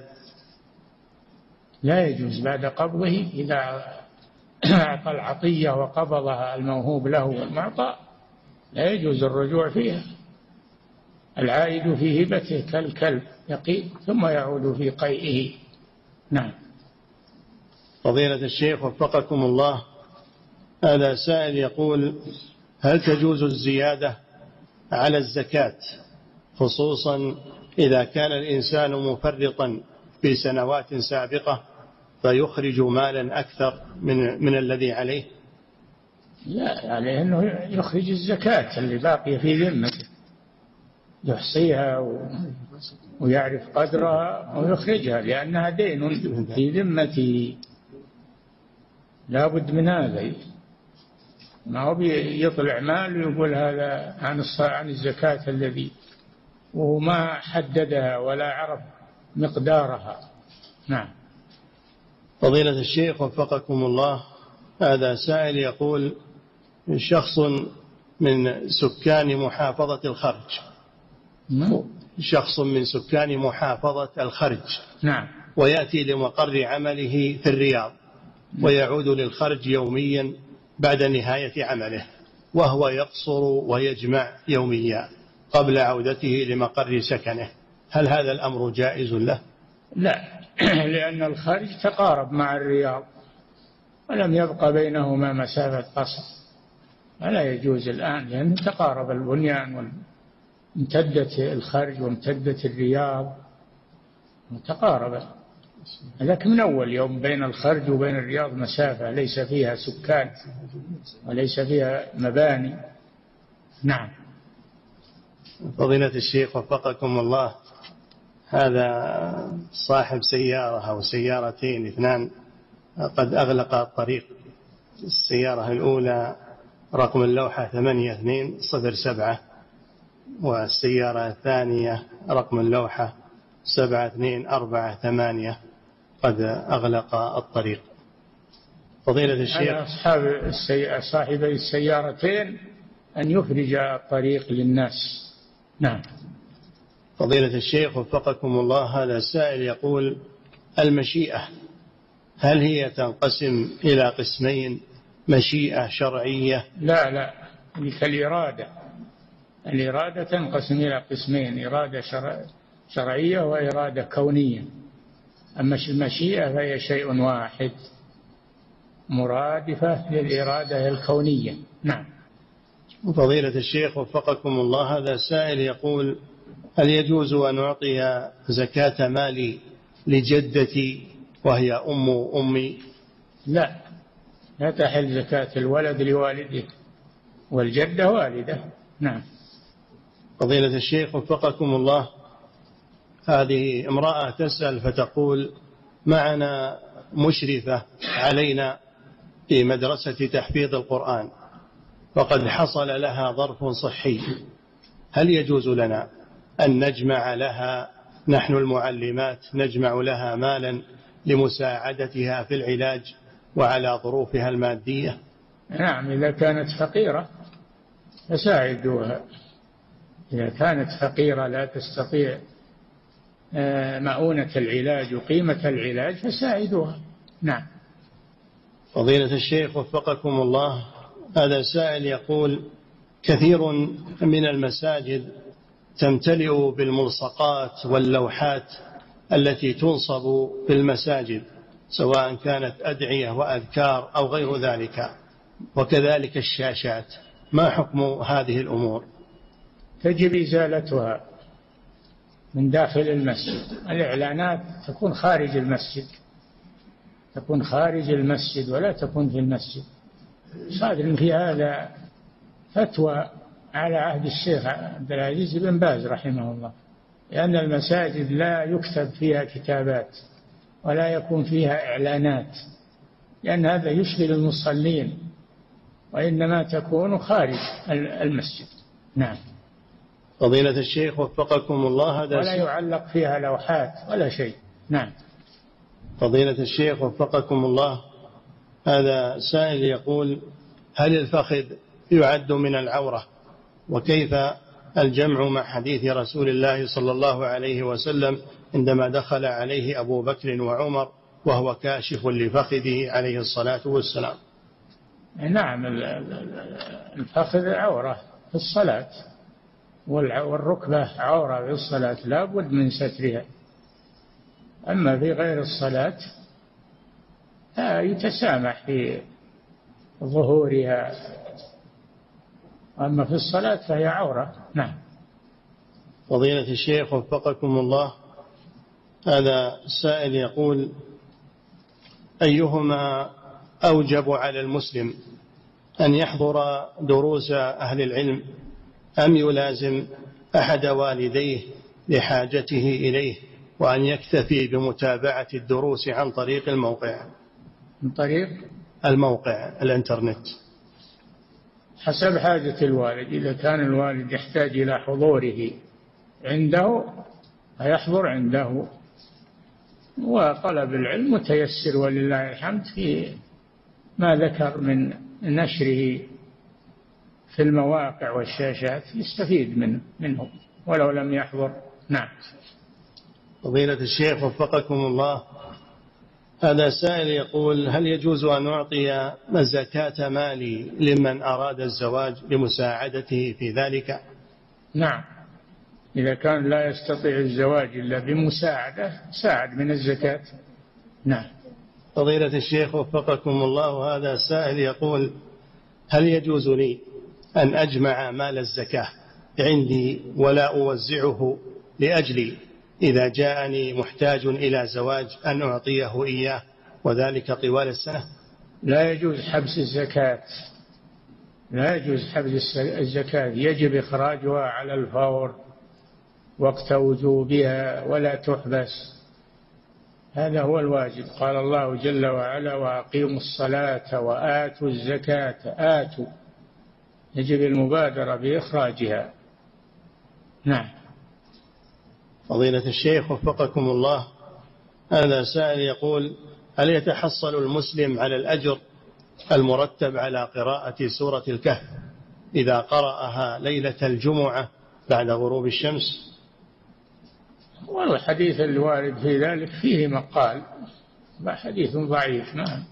لا يجوز بعد قبضه. إذا أعطى العطية وقبضها الموهوب له والمعطى لا يجوز الرجوع فيها. العائد في هبته كالكلب يقيء ثم يعود في قيئه. نعم. فضيلة الشيخ وفقكم الله، هذا سائل يقول: هل تجوز الزيادة على الزكاة خصوصا إذا كان الإنسان مفرطا في سنوات سابقة فيخرج مالا أكثر من الذي عليه؟ لا، عليه أنه يخرج الزكاة اللي باقية في ذمته، يحصيها ويعرف قدرها ويخرجها، لأنها دين في ذمته. لا بد من هذا. ما هو يطلع مال ويقول هذا عن الزكاة الذي وهو ما حددها ولا عرف مقدارها. نعم. فضيلة الشيخ وفقكم الله، هذا سائل يقول: شخص من سكان محافظة الخرج. شخص من سكان محافظة الخرج. نعم. ويأتي لمقر عمله في الرياض ويعود للخرج يوميا بعد نهاية عمله، وهو يقصر ويجمع يوميا قبل عودته لمقر سكنه، هل هذا الأمر جائز له؟ لا، لأن الخرج تقارب مع الرياض ولم يبقى بينهما مسافة قصر، فلا يجوز الآن، لأن تقارب البنيان وامتدت الخرج وامتدت الرياض متقاربة. لكن من أول يوم بين الخرج وبين الرياض مسافة ليس فيها سكان وليس فيها مباني. نعم. فضيلة الشيخ وفقكم الله، هذا صاحب سيارة أو سيارتين اثنان قد أغلق الطريق. السيارة الأولى رقم اللوحة 8207، والسيارة الثانية رقم اللوحة 7248 قد أغلق الطريق. فضيلة الشيخ، صاحبي السيارتين أن يفرج الطريق للناس. نعم. فضيلة الشيخ وفقكم الله، هذا سائل يقول: المشيئة هل هي تنقسم إلى قسمين، مشيئة شرعية؟ لا، كالإرادة. الإرادة تنقسم إلى قسمين: إرادة شرعية وإرادة كونية. أما المشيئة فهي شيء واحد مرادفة للإرادة الكونية. نعم. فضيلة الشيخ وفقكم الله، هذا سائل يقول: هل يجوز أن أعطي زكاة مالي لجدتي وهي أم أمي؟ لا تحل زكاة الولد لوالده، والجدة والدة. نعم. فضيلة الشيخ وفقكم الله، هذه امرأة تسأل فتقول: معنا مشرفة علينا في مدرسة تحفيظ القرآن، وقد حصل لها ظرف صحي، هل يجوز لنا أن نجمع لها، نحن المعلمات نجمع لها مالا لمساعدتها في العلاج وعلى ظروفها المادية؟ نعم، إذا كانت فقيرة فساعدوها. إذا كانت فقيرة لا تستطيع مؤونة العلاج وقيمة العلاج فساعدوها. نعم. فضيلة الشيخ وفقكم الله، هذا سائل يقول: كثير من المساجد تمتلئ بالملصقات واللوحات التي تنصب في المساجد، سواء كانت أدعية وأذكار أو غير ذلك، وكذلك الشاشات، ما حكم هذه الأمور؟ تجب إزالتها من داخل المسجد. الإعلانات تكون خارج المسجد، تكون خارج المسجد ولا تكون في المسجد. صادر في هذا فتوى على عهد الشيخ عبد العزيز بن باز رحمه الله، لأن المساجد لا يكتب فيها كتابات ولا يكون فيها إعلانات، لأن هذا يشغل المصلين، وإنما تكون خارج المسجد. نعم. فضيلة الشيخ وفقكم الله، هذا ولا يعلق فيها لوحات ولا شيء. نعم. فضيلة الشيخ وفقكم الله، هذا سائل يقول: هل الفخذ يعد من العورة؟ وكيف الجمع مع حديث رسول الله صلى الله عليه وسلم عندما دخل عليه أبو بكر وعمر وهو كاشف لفخذه عليه الصلاة والسلام؟ نعم، الفخذ عورة في الصلاة، والركبة عورة في الصلاة، لا بد من سترها. أما في غير الصلاة يتسامح في ظهورها، أما في الصلاة فهي عورة. نعم. فضيلة الشيخ وفقكم الله، هذا السائل يقول: أيهما أوجب على المسلم، أن يحضر دروس أهل العلم أم يلازم أحد والديه لحاجته إليه، وأن يكتفي بمتابعة الدروس عن طريق الموقع؟ من طريق الموقع الإنترنت. حسب حاجة الوالد. إذا كان الوالد يحتاج إلى حضوره عنده فيحضر عنده، وطلب العلم متيسر ولله الحمد في ما ذكر من نشره في المواقع والشاشات، يستفيد منه ولو لم يحضر. نعم. فضيلة الشيخ وفقكم الله، هذا سائل يقول: هل يجوز أن أعطي زكاة مالي لمن أراد الزواج لمساعدته في ذلك؟ نعم، إذا كان لا يستطيع الزواج إلا بمساعدة ساعد من الزكاة. نعم. فضيلة الشيخ وفقكم الله، هذا سائل يقول: هل يجوز لي أن أجمع مال الزكاة عندي ولا أوزعه لأجلي إذا جاءني محتاج إلى زواج أن أعطيه إياه، وذلك طوال السنة؟ لا يجوز حبس الزكاة، لا يجوز حبس الزكاة، يجب إخراجها على الفور وقت وجوبها ولا تحبس. هذا هو الواجب. قال الله جل وعلا: وأقيموا الصلاة وآتوا الزكاة. آتوا، يجب المبادرة بإخراجها. نعم. فضيلة الشيخ وفقكم الله، هذا سائل يقول: هل يتحصل المسلم على الأجر المرتب على قراءة سورة الكهف إذا قرأها ليلة الجمعة بعد غروب الشمس؟ والحديث الوارد في ذلك فيه مقال، حديث ضعيف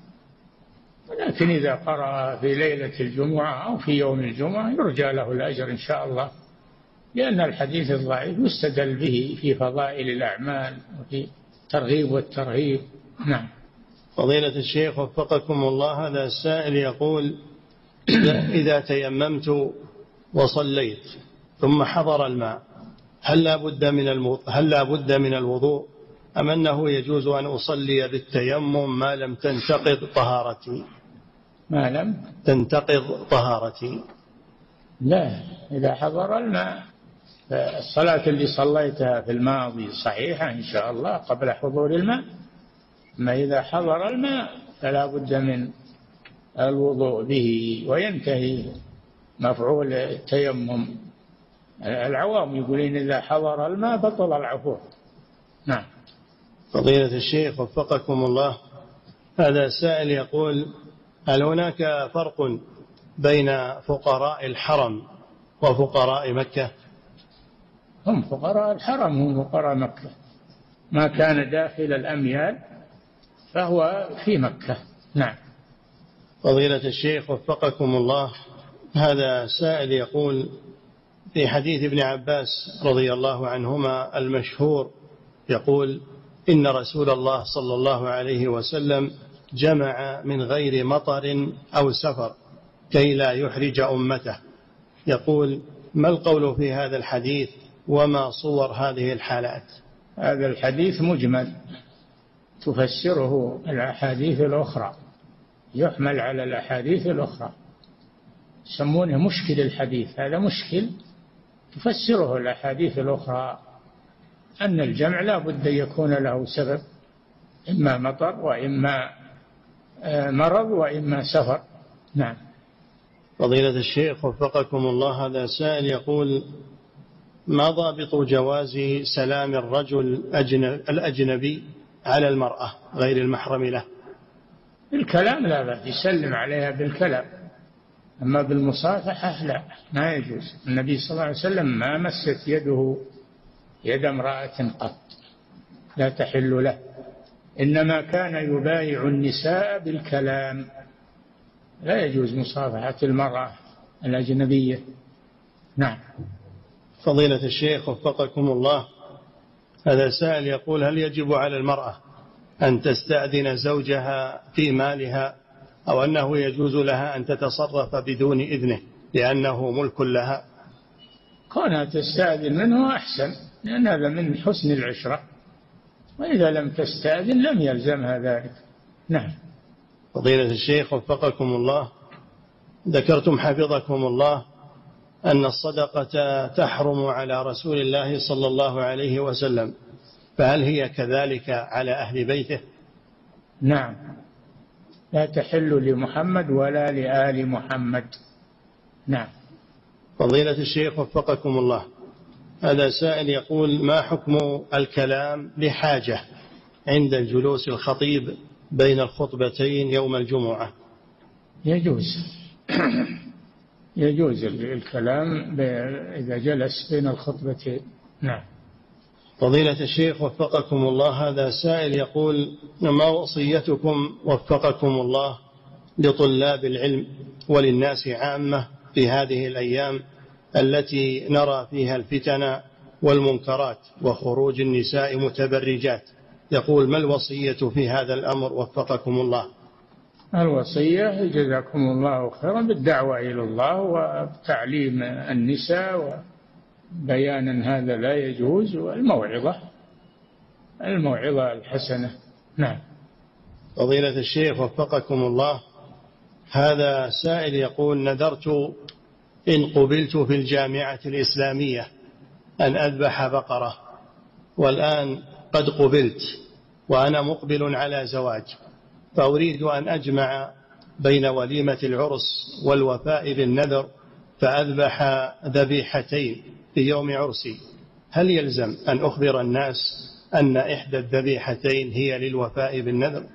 ولكن إذا قرأ في ليلة الجمعة أو في يوم الجمعة يرجى له الأجر إن شاء الله، لأن الحديث الضعيف يستدل به في فضائل الأعمال وفي الترغيب والترهيب. نعم. فضيلة الشيخ وفقكم الله، هذا السائل يقول: إذا تيممت وصليت ثم حضر الماء هل لا بد من الوضوء، أم أنه يجوز أن أصلي بالتيمم ما لم تنتقض طهارتي؟ ما لم تنتقض طهارتي. لا، إذا حضر الماء الصلاة اللي صليتها في الماضي صحيحة إن شاء الله قبل حضور الماء، ما إذا حضر الماء فلا بد من الوضوء به وينتهي مفعول التيمم. العوام يقولون إذا حضر الماء بطل العفو. نعم. فضيلة الشيخ وفقكم الله، هذا سائل يقول: هل هناك فرق بين فقراء الحرم وفقراء مكة؟ هم فقراء الحرم هم فقراء مكة، ما كان داخل الأميال فهو في مكة. نعم. فضيلة الشيخ وفقكم الله، هذا سائل يقول: في حديث ابن عباس رضي الله عنهما المشهور يقول: إن رسول الله صلى الله عليه وسلم جمع من غير مطر أو سفر كي لا يحرج أمته. يقول: ما القول في هذا الحديث وما صور هذه الحالات؟ هذا الحديث مجمل تفسره الأحاديث الأخرى، يحمل على الأحاديث الأخرى، يسمونه مشكل الحديث. هذا مشكل تفسره الأحاديث الأخرى، أن الجمع لا بد يكون له سبب، إما مطر وإما مرض وإما سفر. نعم. فضيلة الشيخ وفقكم الله، هذا سائل يقول: ما ضابط جواز سلام الرجل الأجنبي على المرأة غير المحرم له؟ الكلام لا بأس، يسلم عليها بالكلام، أما بالمصافحة لا، ما يجوز. النبي صلى الله عليه وسلم ما مست يده يد امرأة قط، لا تحل له، إنما كان يبايع النساء بالكلام، لا يجوز مصافحة المرأة الأجنبية. نعم. فضيلة الشيخ وفقكم الله، هذا سائل يقول: هل يجب على المرأة أن تستأذن زوجها في مالها، أو أنه يجوز لها أن تتصرف بدون إذنه لأنه ملك لها؟ كونها تستأذن منه أحسن، لأن هذا من حسن العشرة، وإذا لم تستأذن لم يلزمها ذلك. نعم. فضيلة الشيخ وفقكم الله، ذكرتم حفظكم الله أن الصدقة تحرم على رسول الله صلى الله عليه وسلم، فهل هي كذلك على أهل بيته؟ نعم، لا تحل لمحمد ولا لآل محمد. نعم. فضيلة الشيخ وفقكم الله، هذا سائل يقول: ما حكم الكلام لحاجة عند الجلوس الخطيب بين الخطبتين يوم الجمعة؟ يجوز يجوز الكلام إذا جلس بين الخطبتين. نعم. فضيلة الشيخ وفقكم الله، هذا سائل يقول: ما وصيتكم وفقكم الله لطلاب العلم وللناس عامة في هذه الأيام التي نرى فيها الفتن والمنكرات وخروج النساء متبرجات؟ يقول: ما الوصية في هذا الأمر وفقكم الله؟ الوصية جزاكم الله خيرا بالدعوة إلى الله وتعليم النساء وبيانا هذا لا يجوز، والموعظة الحسنة. نعم. فضيلة الشيخ وفقكم الله، هذا سائل يقول: نذرت إن قبلت في الجامعة الإسلامية أن أذبح بقرة، والآن قد قبلت وأنا مقبل على زواج، فأريد أن أجمع بين وليمة العرس والوفاء بالنذر فأذبح ذبيحتين في يوم عرسي، هل يلزم أن أخبر الناس أن إحدى الذبيحتين هي للوفاء بالنذر؟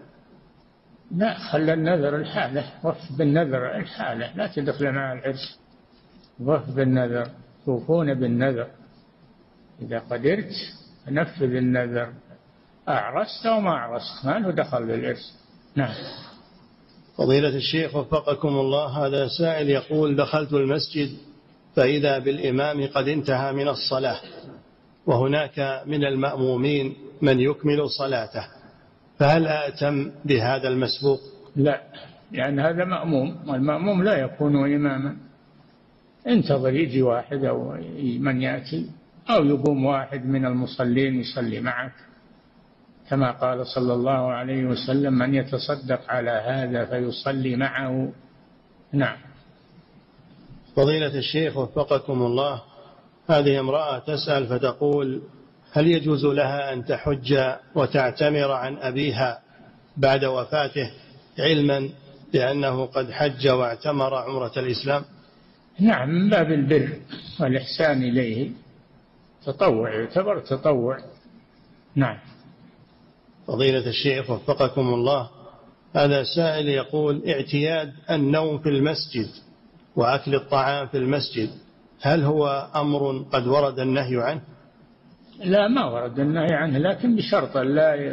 لا، خلى النذر الحالة، وف بالنذر الحالة، لا تدخل مع العرس. وف بالنذر، توفون بالنذر، إذا قدرت نفذ النذر، أعرست أو ما أعرست ما له دخل بالإرث. نعم. فضيلة الشيخ وفقكم الله، هذا سائل يقول: دخلت المسجد فإذا بالإمام قد انتهى من الصلاة وهناك من المأمومين من يكمل صلاته، فهل أأتم بهذا المسبوق؟ لا، لأن هذا مأموم، والمأموم لا يكون إماما. انتظر يجي واحد أو من يأتي، أو يقوم واحد من المصلين يصلي معك، كما قال صلى الله عليه وسلم: من يتصدق على هذا فيصلي معه. نعم. فضيلة الشيخ وفقكم الله، هذه امرأة تسأل فتقول: هل يجوز لها أن تحج وتعتمر عن أبيها بعد وفاته، علما بأنه قد حج واعتمر عمرة الإسلام؟ نعم، من باب البر والإحسان إليه، تطوع، يعتبر تطوع. نعم. فضيلة الشيخ وفقكم الله، هذا سائل يقول: اعتياد النوم في المسجد وأكل الطعام في المسجد، هل هو أمر قد ورد النهي عنه؟ لا، ما ورد النهي عنه، لكن بشرط أن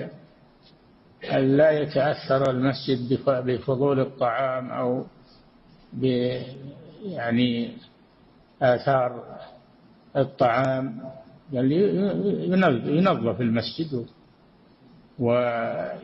لا يتأثر المسجد بفضول الطعام أو يعني آثار الطعام، يعني ينظف المسجد ولا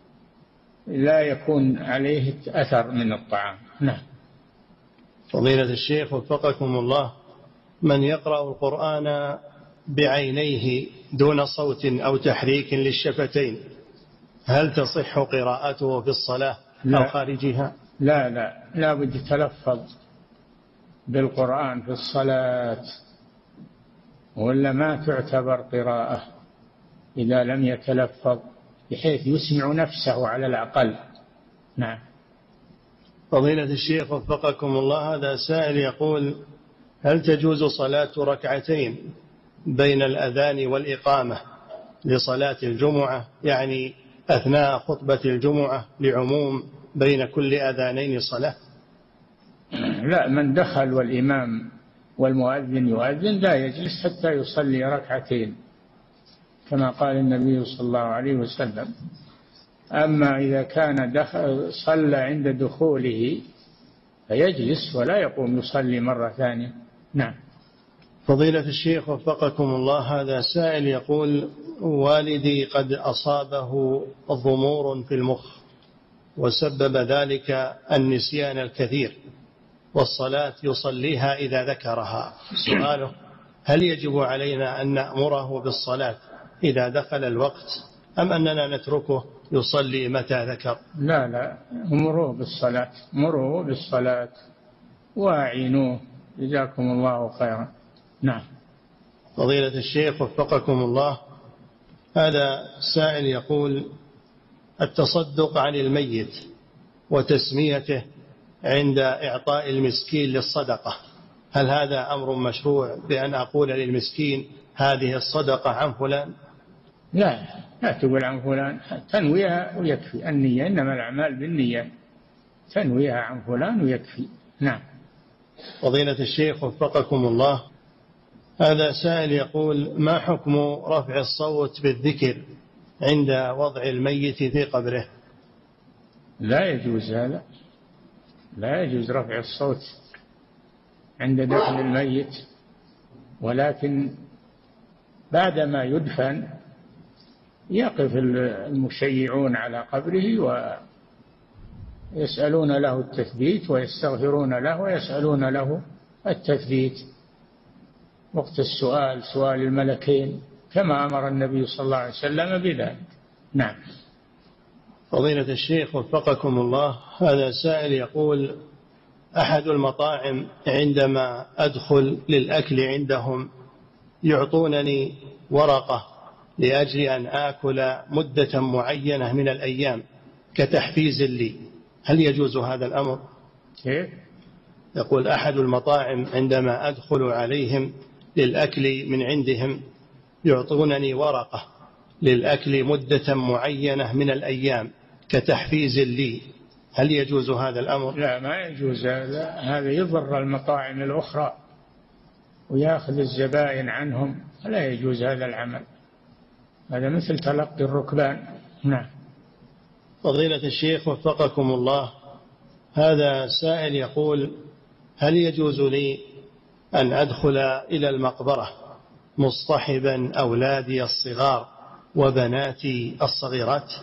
يكون عليه أثر من الطعام. نعم. فضيلة الشيخ وفقكم الله، من يقرأ القرآن بعينيه دون صوت أو تحريك للشفتين، هل تصح قراءته في الصلاة أو خارجها؟ لا لا، لا بد يتلفظ بالقرآن في الصلاة، ولا ما تعتبر قراءة إذا لم يتلفظ، بحيث يسمع نفسه على الأقل. نعم. فضيلة الشيخ وفقكم الله، هذا سائل يقول: هل تجوز صلاة ركعتين بين الأذان والإقامة لصلاة الجمعة، يعني أثناء خطبة الجمعة، لعموم بين كل أذانين صلاة؟ لا، من دخل والإمام والمؤذن يؤذن لا يجلس حتى يصلي ركعتين، كما قال النبي صلى الله عليه وسلم. أما إذا كان صلى عند دخوله فيجلس ولا يقوم يصلي مرة ثانية. نعم. فضيلة الشيخ وفقكم الله، هذا سائل يقول: والدي قد أصابه ضمور في المخ وسبب ذلك النسيان الكثير، والصلاة يصليها إذا ذكرها. سؤاله: هل يجب علينا أن نأمره بالصلاة إذا دخل الوقت، أم أننا نتركه يصلي متى ذكر؟ لا لا، امروه بالصلاة، امروه بالصلاة واعينوه، جزاكم الله خيرا. نعم. فضيلة الشيخ وفقكم الله، هذا سائل يقول: التصدق عن الميت وتسميته عند إعطاء المسكين للصدقة، هل هذا أمر مشروع بأن أقول للمسكين هذه الصدقة عن فلان؟ لا، لا تقول عن فلان، تنويها ويكفي، النية إنما الأعمال بالنية، تنويها عن فلان ويكفي. نعم. فضيلة الشيخ وفقكم الله، هذا سائل يقول: ما حكم رفع الصوت بالذكر عند وضع الميت في قبره؟ لا يجوز هذا، لا يجوز رفع الصوت عند دفن الميت، ولكن بعدما يدفن يقف المشيعون على قبره ويسألون له التثبيت، ويستغفرون له ويسألون له التثبيت وقت السؤال، سؤال الملكين، كما أمر النبي صلى الله عليه وسلم بذلك. نعم. فضيلة الشيخ وفقكم الله، هذا سائل يقول: أحد المطاعم عندما أدخل للأكل عندهم يعطونني ورقة لأجل أن آكل مدة معينة من الأيام كتحفيز لي، هل يجوز هذا الأمر؟ يقول: أحد المطاعم عندما أدخل عليهم للأكل من عندهم يعطونني ورقة للأكل مدة معينة من الأيام كتحفيز لي، هل يجوز هذا الأمر؟ لا، ما يجوز هذا، هذا يضر المطاعم الأخرى، ويأخذ الزبائن عنهم، فلا يجوز هذا العمل، هذا مثل تلقي الركبان. نعم. فضيلة الشيخ وفقكم الله، هذا سائل يقول: هل يجوز لي أن أدخل إلى المقبرة مصطحبا أولادي الصغار وبناتي الصغيرات؟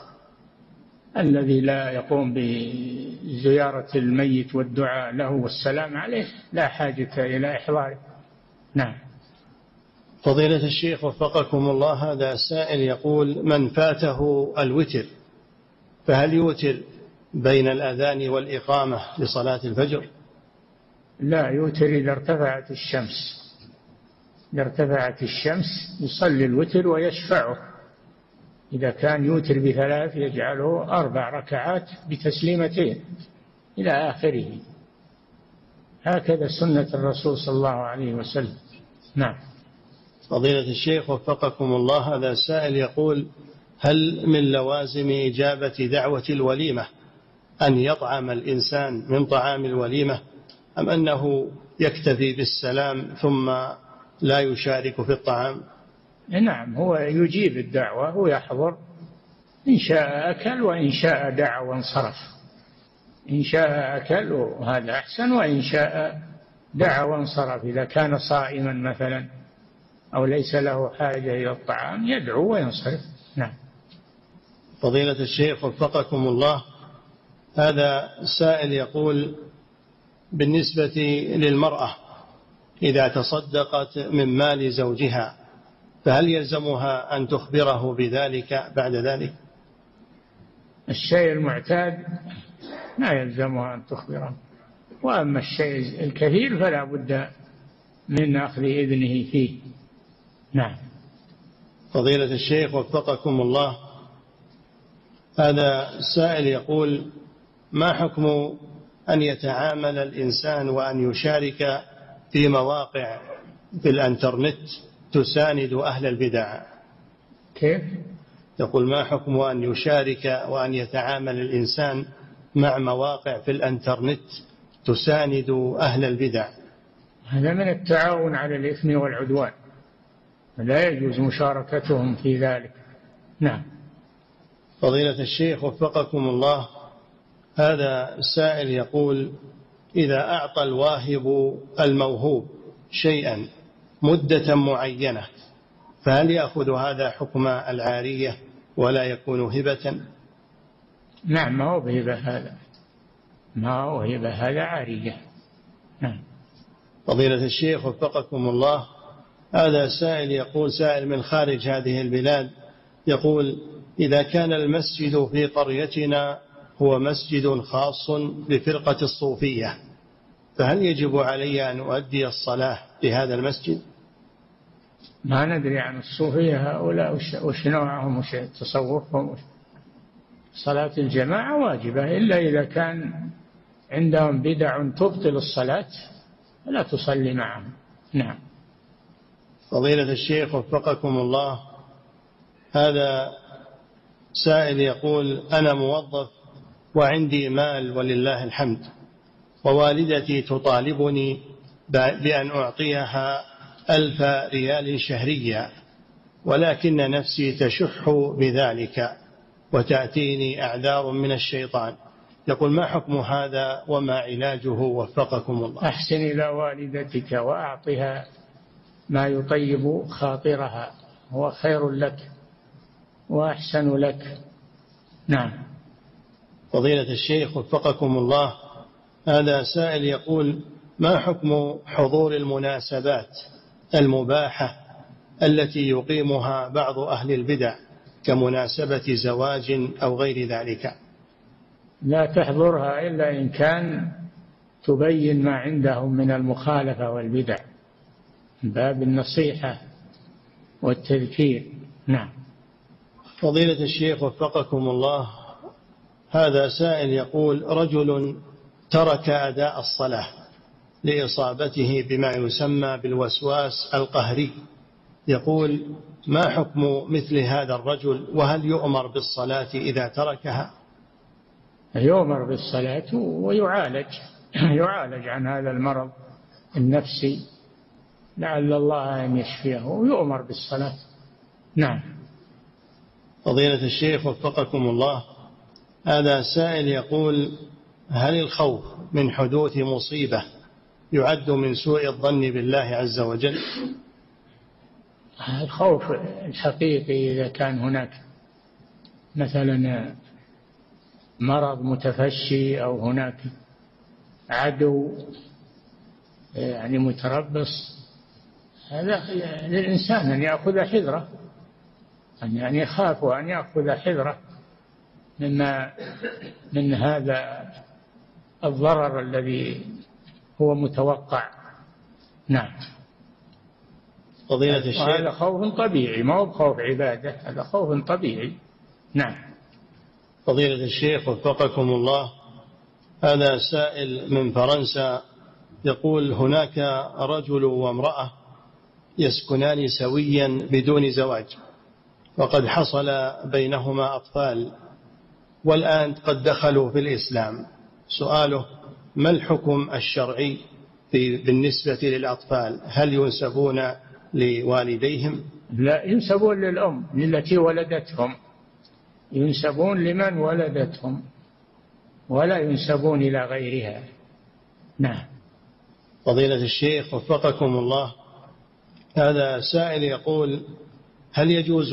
الذي لا يقوم بزيارة الميت والدعاء له والسلام عليه لا حاجة إلى إحضاره. نعم. فضيلة الشيخ وفقكم الله، هذا سائل يقول: من فاته الوتر فهل يوتر بين الأذان والإقامة لصلاة الفجر؟ لا، يوتر إذا ارتفعت الشمس. إذا ارتفعت الشمس يصلي الوتر ويشفعه. إذا كان يوتر ب3 يجعله 4 ركعات بتسليمتين إلى آخره، هكذا سنة الرسول صلى الله عليه وسلم. نعم. فضيلة الشيخ وفقكم الله، هذا سائل يقول: هل من لوازم إجابة دعوة الوليمة أن يطعم الإنسان من طعام الوليمة، أم أنه يكتفي بالسلام ثم لا يشارك في الطعام؟ نعم، هو يجيب الدعوة ويحضر، إن شاء أكل وإن شاء دعا وانصرف. إن شاء أكل وهذا أحسن، وإن شاء دعا وانصرف. إذا كان صائما مثلا أو ليس له حاجة إلى الطعام يدعو وينصرف. نعم. فضيلة الشيخ وفقكم الله، هذا سائل يقول: بالنسبة للمرأة إذا تصدقت من مال زوجها فهل يلزمها أن تخبره بذلك بعد ذلك؟ الشيء المعتاد لا يلزمها أن تخبره، وأما الشيء الكثير فلا بد من أخذ إذنه فيه. نعم. فضيلة الشيخ وفقكم الله، هذا سائل يقول: ما حكم أن يتعامل الإنسان وأن يشارك في مواقع في الإنترنت تساند أهل البدع؟ كيف؟ يقول: ما حكم أن يشارك وأن يتعامل الإنسان مع مواقع في الإنترنت تساند أهل البدع؟ هذا من التعاون على الإثم والعدوان، لا يجوز مشاركتهم في ذلك. نعم. فضيلة الشيخ وفقكم الله، هذا السائل يقول: إذا أعطى الواهب الموهوب شيئا مدة معينة فهل يأخذ هذا حكم العارية ولا يكون هبة؟ نعم، ما هو بهبة هذا، ما هو هبة، هذا عارية. نعم. فضيلة الشيخ وفقكم الله، هذا سائل يقول، سائل من خارج هذه البلاد، يقول: إذا كان المسجد في قريتنا هو مسجد خاص بفرقة الصوفية فهل يجب علي أن أؤدي الصلاة في هذا المسجد؟ ما ندري عن الصوفية هؤلاء وش نوعهم وش تصوفهم. صلاة الجماعة واجبة، إلا إذا كان عندهم بدع تبطل الصلاة فلا تصلي معهم. نعم. فضيلة الشيخ وفقكم الله، هذا سائل يقول: أنا موظف وعندي مال ولله الحمد، ووالدتي تطالبني بأن أعطيها 1000 ريال شهريا، ولكن نفسي تشح بذلك وتأتيني أعذار من الشيطان. يقول: ما حكم هذا وما علاجه وفقكم الله؟ أحسن إلى والدتك وأعطها ما يطيب خاطرها، هو خير لك وأحسن لك. نعم. فضيلة الشيخ وفقكم الله، هذا سائل يقول: ما حكم حضور المناسبات المباحة التي يقيمها بعض أهل البدع كمناسبة زواج أو غير ذلك؟ لا تحضرها إلا إن كان تبين ما عندهم من المخالفة والبدع، باب النصيحة والتذكير. نعم. فضيلة الشيخ وفقكم الله، هذا سائل يقول: رجل ترك أداء الصلاة لإصابته بما يسمى بالوسواس القهري، يقول: ما حكم مثل هذا الرجل وهل يؤمر بالصلاة إذا تركها؟ يؤمر بالصلاة ويعالج يعالج عن هذا المرض النفسي لعل الله أن يشفيه ويؤمر بالصلاة. نعم. فضيلة الشيخ وفقكم الله، هذا سائل يقول: هل الخوف من حدوث مصيبة يعد من سوء الظن بالله عز وجل؟ الخوف الحقيقي إذا كان هناك مثلا مرض متفشي أو هناك عدو يعني متربص، هذا للإنسان أن يأخذ حذره، أن يخاف وأن يأخذ حذره من هذا الضرر الذي هو متوقع. نعم. فضيلة الشيخ، هذا خوف طبيعي، ما هو خوف عبادة، هذا خوف طبيعي. نعم. فضيلة الشيخ وفقكم الله، هذا سائل من فرنسا يقول: هناك رجل وامرأة يسكنان سويا بدون زواج، وقد حصل بينهما أطفال، والآن قد دخلوا في الإسلام. سؤاله: ما الحكم الشرعي بالنسبة للأطفال؟ هل ينسبون لوالديهم؟ لا، ينسبون للأم التي ولدتهم، ينسبون لمن ولدتهم ولا ينسبون إلى غيرها. نعم. فضيلة الشيخ وفقكم الله، هذا سائل يقول: هل يجوز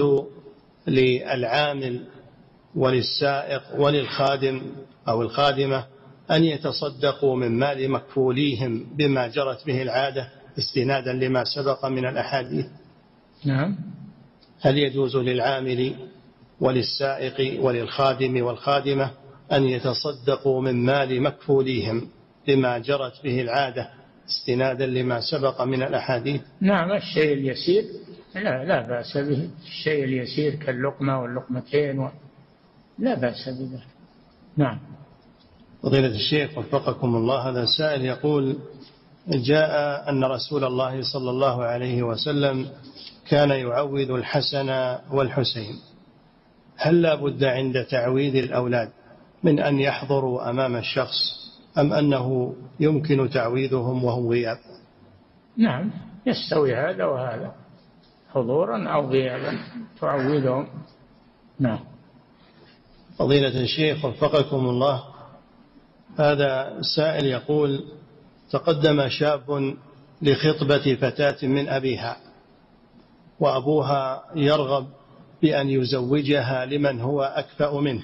للعامل وللسائق وللخادم أو الخادمة أن يتصدقوا من مال مكفوليهم بما جرت به العادة استنادا لما سبق من الأحاديث؟ نعم. هل يجوز للعامل وللسائق وللخادم والخادمة أن يتصدقوا من مال مكفوليهم بما جرت به العادة استنادا لما سبق من الأحاديث؟ نعم. الشيء اليسير لا بأس به، الشيء اليسير كاللقمة واللقمتين لا بأس بذلك. نعم. فضيلة الشيخ وفقكم الله، هذا سائل يقول: جاء أن رسول الله صلى الله عليه وسلم كان يعوذ الحسن والحسين، هل لا بد عند تعويذ الأولاد من أن يحضروا أمام الشخص، أم أنه يمكن تعويذهم وهم غياب؟ نعم، يستوي هذا وهذا، حضورا أو غيابا تعوذهم. نعم. فضيلة الشيخ وفقكم الله، هذا سائل يقول: تقدم شاب لخطبة فتاة من أبيها، وأبوها يرغب بأن يزوجها لمن هو أكفأ منه،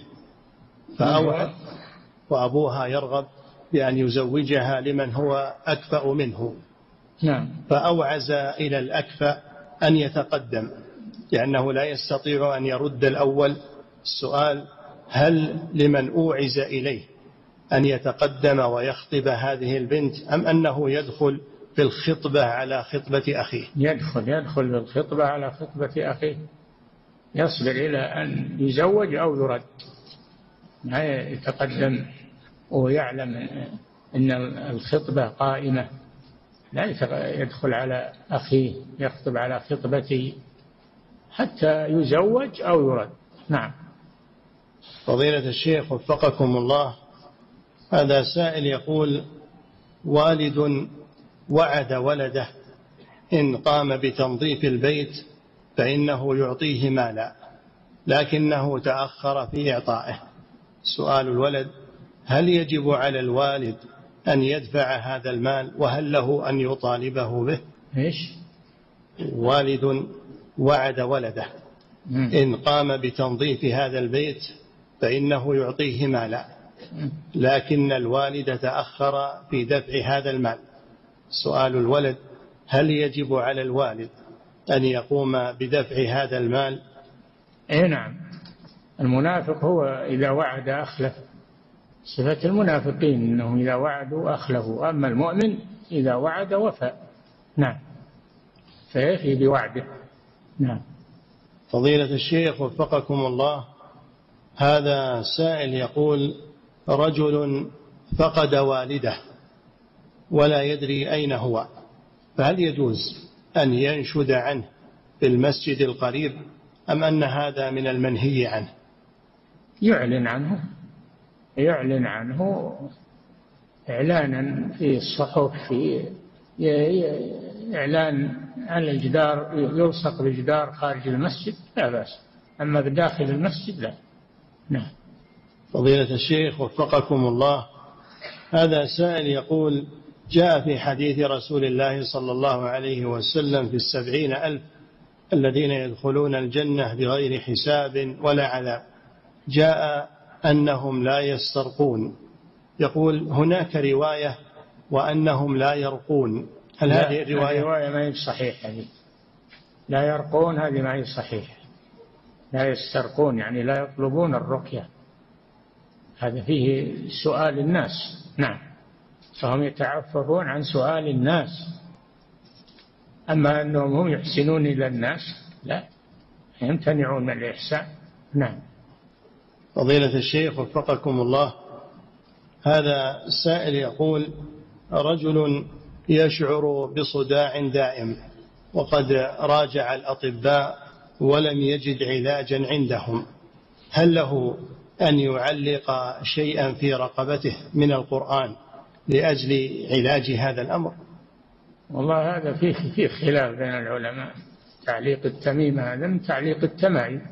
وأبوها يرغب بأن يزوجها لمن هو أكفأ منه. نعم. فأوعز إلى الأكفأ أن يتقدم لأنه لا يستطيع أن يرد الأول. السؤال: هل لمن أوعز إليه أن يتقدم ويخطب هذه البنت، أم أنه يدخل في الخطبة على خطبة أخيه؟ يدخل في الخطبة على خطبة أخيه، يصبر إلى أن يزوج أو يرد، ما يتقدم ويعلم أن الخطبة قائمة، لا يدخل على أخيه يخطب على خطبته حتى يزوج أو يرد. نعم. فضيلة الشيخ وفقكم الله، هذا سائل يقول: والد وعد ولده إن قام بتنظيف البيت فإنه يعطيه مالا، لكنه تأخر في إعطائه. سؤال الولد: هل يجب على الوالد أن يدفع هذا المال، وهل له أن يطالبه به؟ إيش؟ والد وعد ولده إن قام بتنظيف هذا البيت فإنه يعطيه مالا، لكن الوالد تأخر في دفع هذا المال. سؤال الولد: هل يجب على الوالد أن يقوم بدفع هذا المال؟ نعم. المنافق هو إذا وعد أخلف، صفة المنافقين إنهم إذا وعدوا أخلفوا، أما المؤمن إذا وعد وفى. نعم، فيفي بوعده. نعم. فضيلة الشيخ وفقكم الله، هذا سائل يقول: رجل فقد والده ولا يدري أين هو، فهل يجوز أن ينشد عنه في المسجد القريب، أم أن هذا من المنهي عنه؟ يعلن عنه إعلانا في الصحف، إعلان على الجدار، يلصق بجدار خارج المسجد لا بأس، أما بداخل المسجد لا. نعم. فضيلة الشيخ وفقكم الله، هذا سائل يقول: جاء في حديث رسول الله صلى الله عليه وسلم في 70,000 الذين يدخلون الجنة بغير حساب ولا عذاب، جاء أنهم لا يسترقون، يقول هناك رواية وأنهم لا يرقون، هل هذه الرواية ما هي صحيحة؟ لا يرقون هذه ما هي صحيحة، لا يسترقون يعني لا يطلبون الرقية، هذا فيه سؤال الناس. نعم، فهم يتعففون عن سؤال الناس، أما أنهم هم يحسنون إلى الناس لا، يمتنعون من الإحسان. نعم. فضيلة الشيخ وفقكم الله، هذا السائل يقول: رجل يشعر بصداع دائم وقد راجع الأطباء ولم يجد علاجا عندهم، هل له أن يعلق شيئا في رقبته من القرآن لأجل علاج هذا الأمر؟ والله هذا فيه خلاف بين العلماء، تعليق التميمة هذا من تعليق التمائم،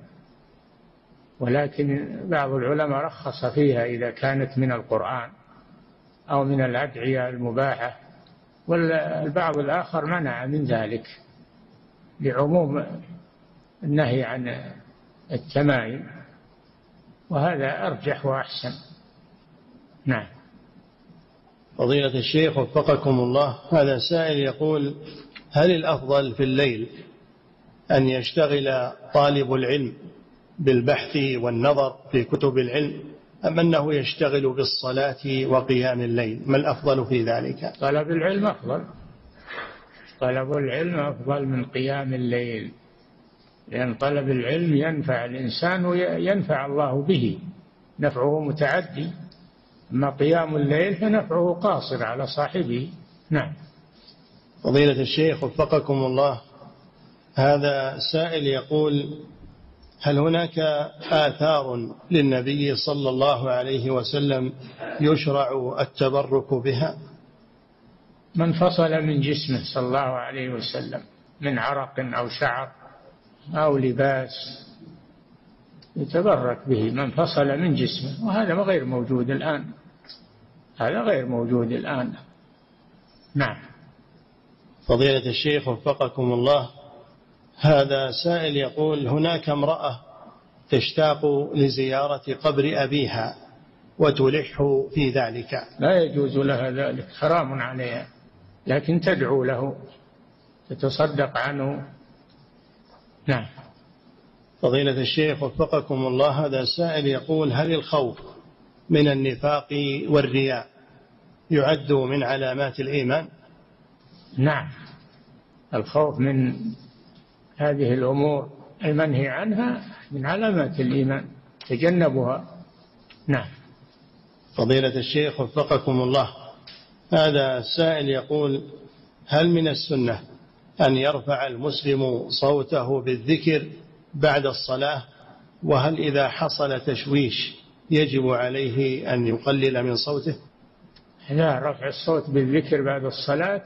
ولكن بعض العلماء رخص فيها إذا كانت من القرآن أو من الأدعية المباحة، والبعض الآخر منع من ذلك لعموم النهي عن التمائم، وهذا أرجح وأحسن. نعم. فضيلة الشيخ وفقكم الله، هذا سائل يقول: هل الأفضل في الليل أن يشتغل طالب العلم بالبحث والنظر في كتب العلم، أم أنه يشتغل بالصلاة وقيام الليل؟ ما الأفضل في ذلك؟ طلب العلم أفضل، طلب العلم أفضل من قيام الليل، لأن طلب العلم ينفع الإنسان وينفع الله به، نفعه متعدي، أما قيام الليل فنفعه قاصر على صاحبه. نعم. فضيلة الشيخ وفقكم الله، هذا سائل يقول: هل هناك آثار للنبي صلى الله عليه وسلم يشرع التبرك بها؟ من فصل من جسمه صلى الله عليه وسلم من عرق أو شعر أو لباس يتبرك به، من فصل من جسمه، وهذا غير موجود الآن، هذا غير موجود الآن. نعم. فضيلة الشيخ وفقكم الله، هذا سائل يقول: هناك امرأة تشتاق لزيارة قبر أبيها وتلح في ذلك، لا يجوز لها ذلك، حرام عليها، لكن تدعو له، تتصدق عنه. نعم. فضيلة الشيخ وفقكم الله، هذا سائل يقول: هل الخوف من النفاق والرياء يعد من علامات الإيمان؟ نعم، الخوف من هذه الأمور المنهي عنها من علامات الإيمان، تجنبها. نعم. فضيلة الشيخ وفقكم الله، هذا سائل يقول: هل من السنة أن يرفع المسلم صوته بالذكر بعد الصلاة؟ وهل إذا حصل تشويش يجب عليه أن يقلل من صوته؟ لا، رفع الصوت بالذكر بعد الصلاة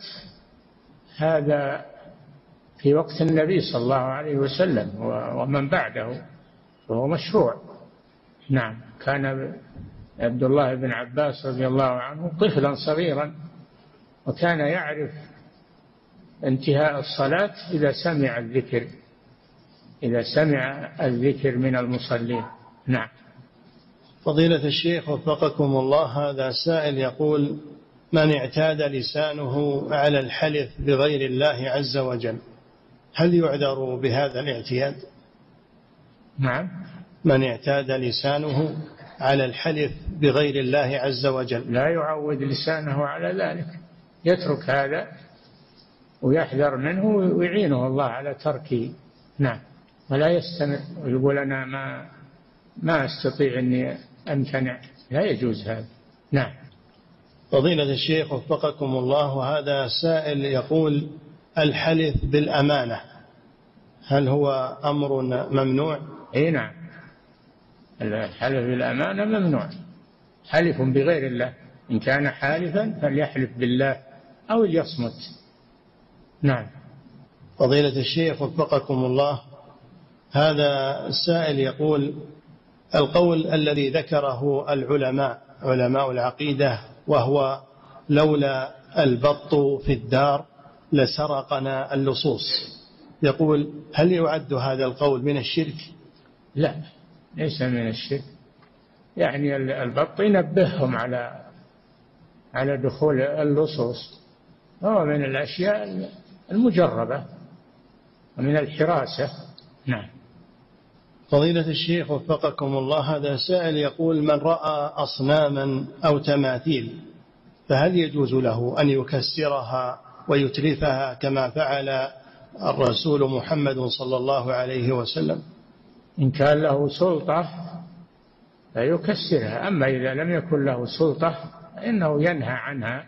هذا في وقت النبي صلى الله عليه وسلم ومن بعده، وهو مشروع. نعم. كان عبد الله بن عباس رضي الله عنه طفلا صغيرا، وكان يعرف انتهاء الصلاة إذا سمع الذكر، إذا سمع الذكر من المصلين. نعم. فضيلة الشيخ وفقكم الله، هذا سائل يقول: من اعتاد لسانه على الحلف بغير الله عز وجل، هل يعذر بهذا الاعتياد؟ نعم. من اعتاد لسانه على الحلف بغير الله عز وجل لا يعود لسانه على ذلك، يترك هذا ويحذر منه ويعينه الله على تركه. نعم. ولا يستمر ويقول أنا ما أستطيع أني أمتنع، لا يجوز هذا. نعم. فضيلة الشيخ وفقكم الله، وهذا سائل يقول: الحلف بالأمانة هل هو أمر ممنوع؟ أي نعم، الحلف بالأمانة ممنوع، حلف بغير الله، إن كان حالفا فليحلف بالله أو ليصمت. نعم. فضيلة الشيخ وفقكم الله، هذا السائل يقول: القول الذي ذكره العلماء علماء العقيدة وهو لولا البط في الدار لسرقنا اللصوص، يقول: هل يعد هذا القول من الشرك؟ لا، ليس من الشرك. يعني البط ينبههم على دخول اللصوص، هو من الأشياء المجربة ومن الحراسة. نعم. فضيلة الشيخ وفقكم الله، هذا سائل يقول: من رأى أصناما أو تماثيل فهل يجوز له أن يكسرها ويتلفها كما فعل الرسول محمد صلى الله عليه وسلم؟ إن كان له سلطة فيكسرها، أما إذا لم يكن له سلطة فإنه ينهى عنها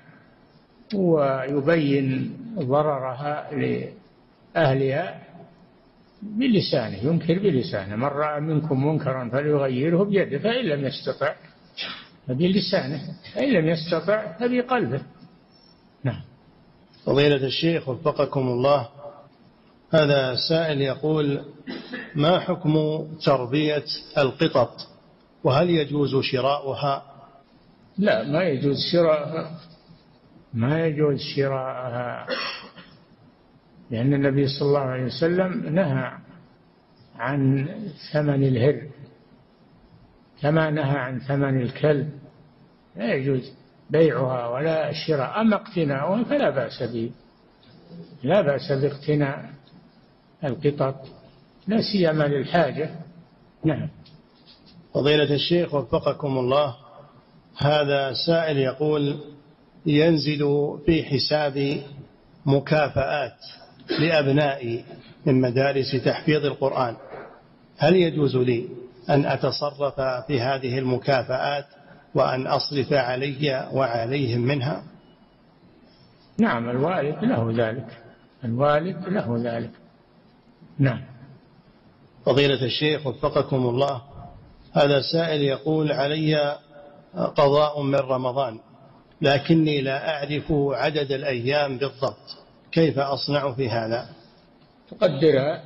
ويبين ضررها لأهلها بلسانه، ينكر بلسانه: من رأى منكم منكرا فليغيره بيده، فإن لم يستطع فبلسانه، فإن لم يستطع فبقلبه. نعم. فضيلة الشيخ وفقكم الله، هذا سائل يقول: ما حكم تربية القطط، وهل يجوز شراؤها؟ لا، ما يجوز شراءها، ما يجوز شراءها، لأن النبي صلى الله عليه وسلم نهى عن ثمن الهر كما نهى عن ثمن الكلب، لا يجوز بيعها ولا شراء. أما اقتناؤها فلا بأس به، لا بأس باقتناء القطط، لا سيما للحاجة. نعم. فضيلة الشيخ وفقكم الله، هذا سائل يقول: ينزل في حساب مكافآت لأبنائي من مدارس تحفيظ القرآن، هل يجوز لي أن أتصرف في هذه المكافآت وأن أصرف علي وعليهم منها؟ نعم، الوالد له ذلك، الوالد له ذلك. نعم. فضيلة الشيخ وفقكم الله، هذا سائل يقول: علي قضاء من رمضان لكني لا أعرف عدد الأيام بالضبط، كيف أصنع في هذا؟ تقدرها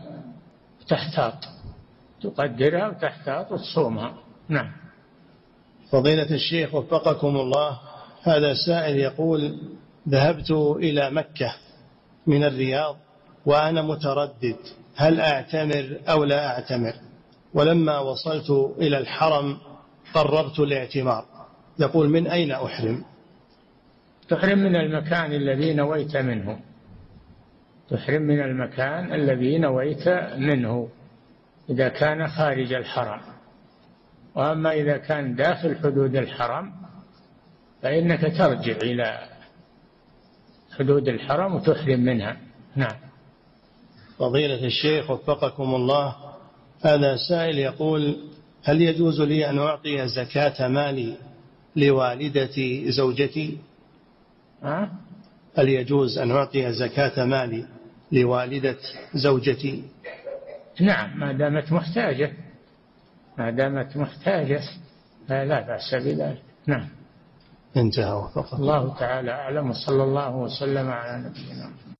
وتحتاط وتصومها. نعم. فضيلة الشيخ وفقكم الله، هذا سائل يقول: ذهبت إلى مكة من الرياض وأنا متردد هل أعتمر أو لا أعتمر، ولما وصلت إلى الحرم قررت الاعتمار، يقول: من أين أحرم؟ تحرم من المكان الذي نويت منه، تحرم من المكان الذي نويت منه إذا كان خارج الحرم، وأما إذا كان داخل حدود الحرم فإنك ترجع إلى حدود الحرم وتحرم منها. نعم. فضيلة الشيخ وفقكم الله، هذا سائل يقول: هل يجوز لي أن أعطي زكاة مالي لوالدة زوجتي؟ هل يجوز أن أعطي زكاة مالي لوالدة زوجتي؟ نعم، ما دامت محتاجة فلا بأس بذلك. نعم. انتهى وفقط. الله تعالى أعلم، وصلى الله وسلم على نبينا.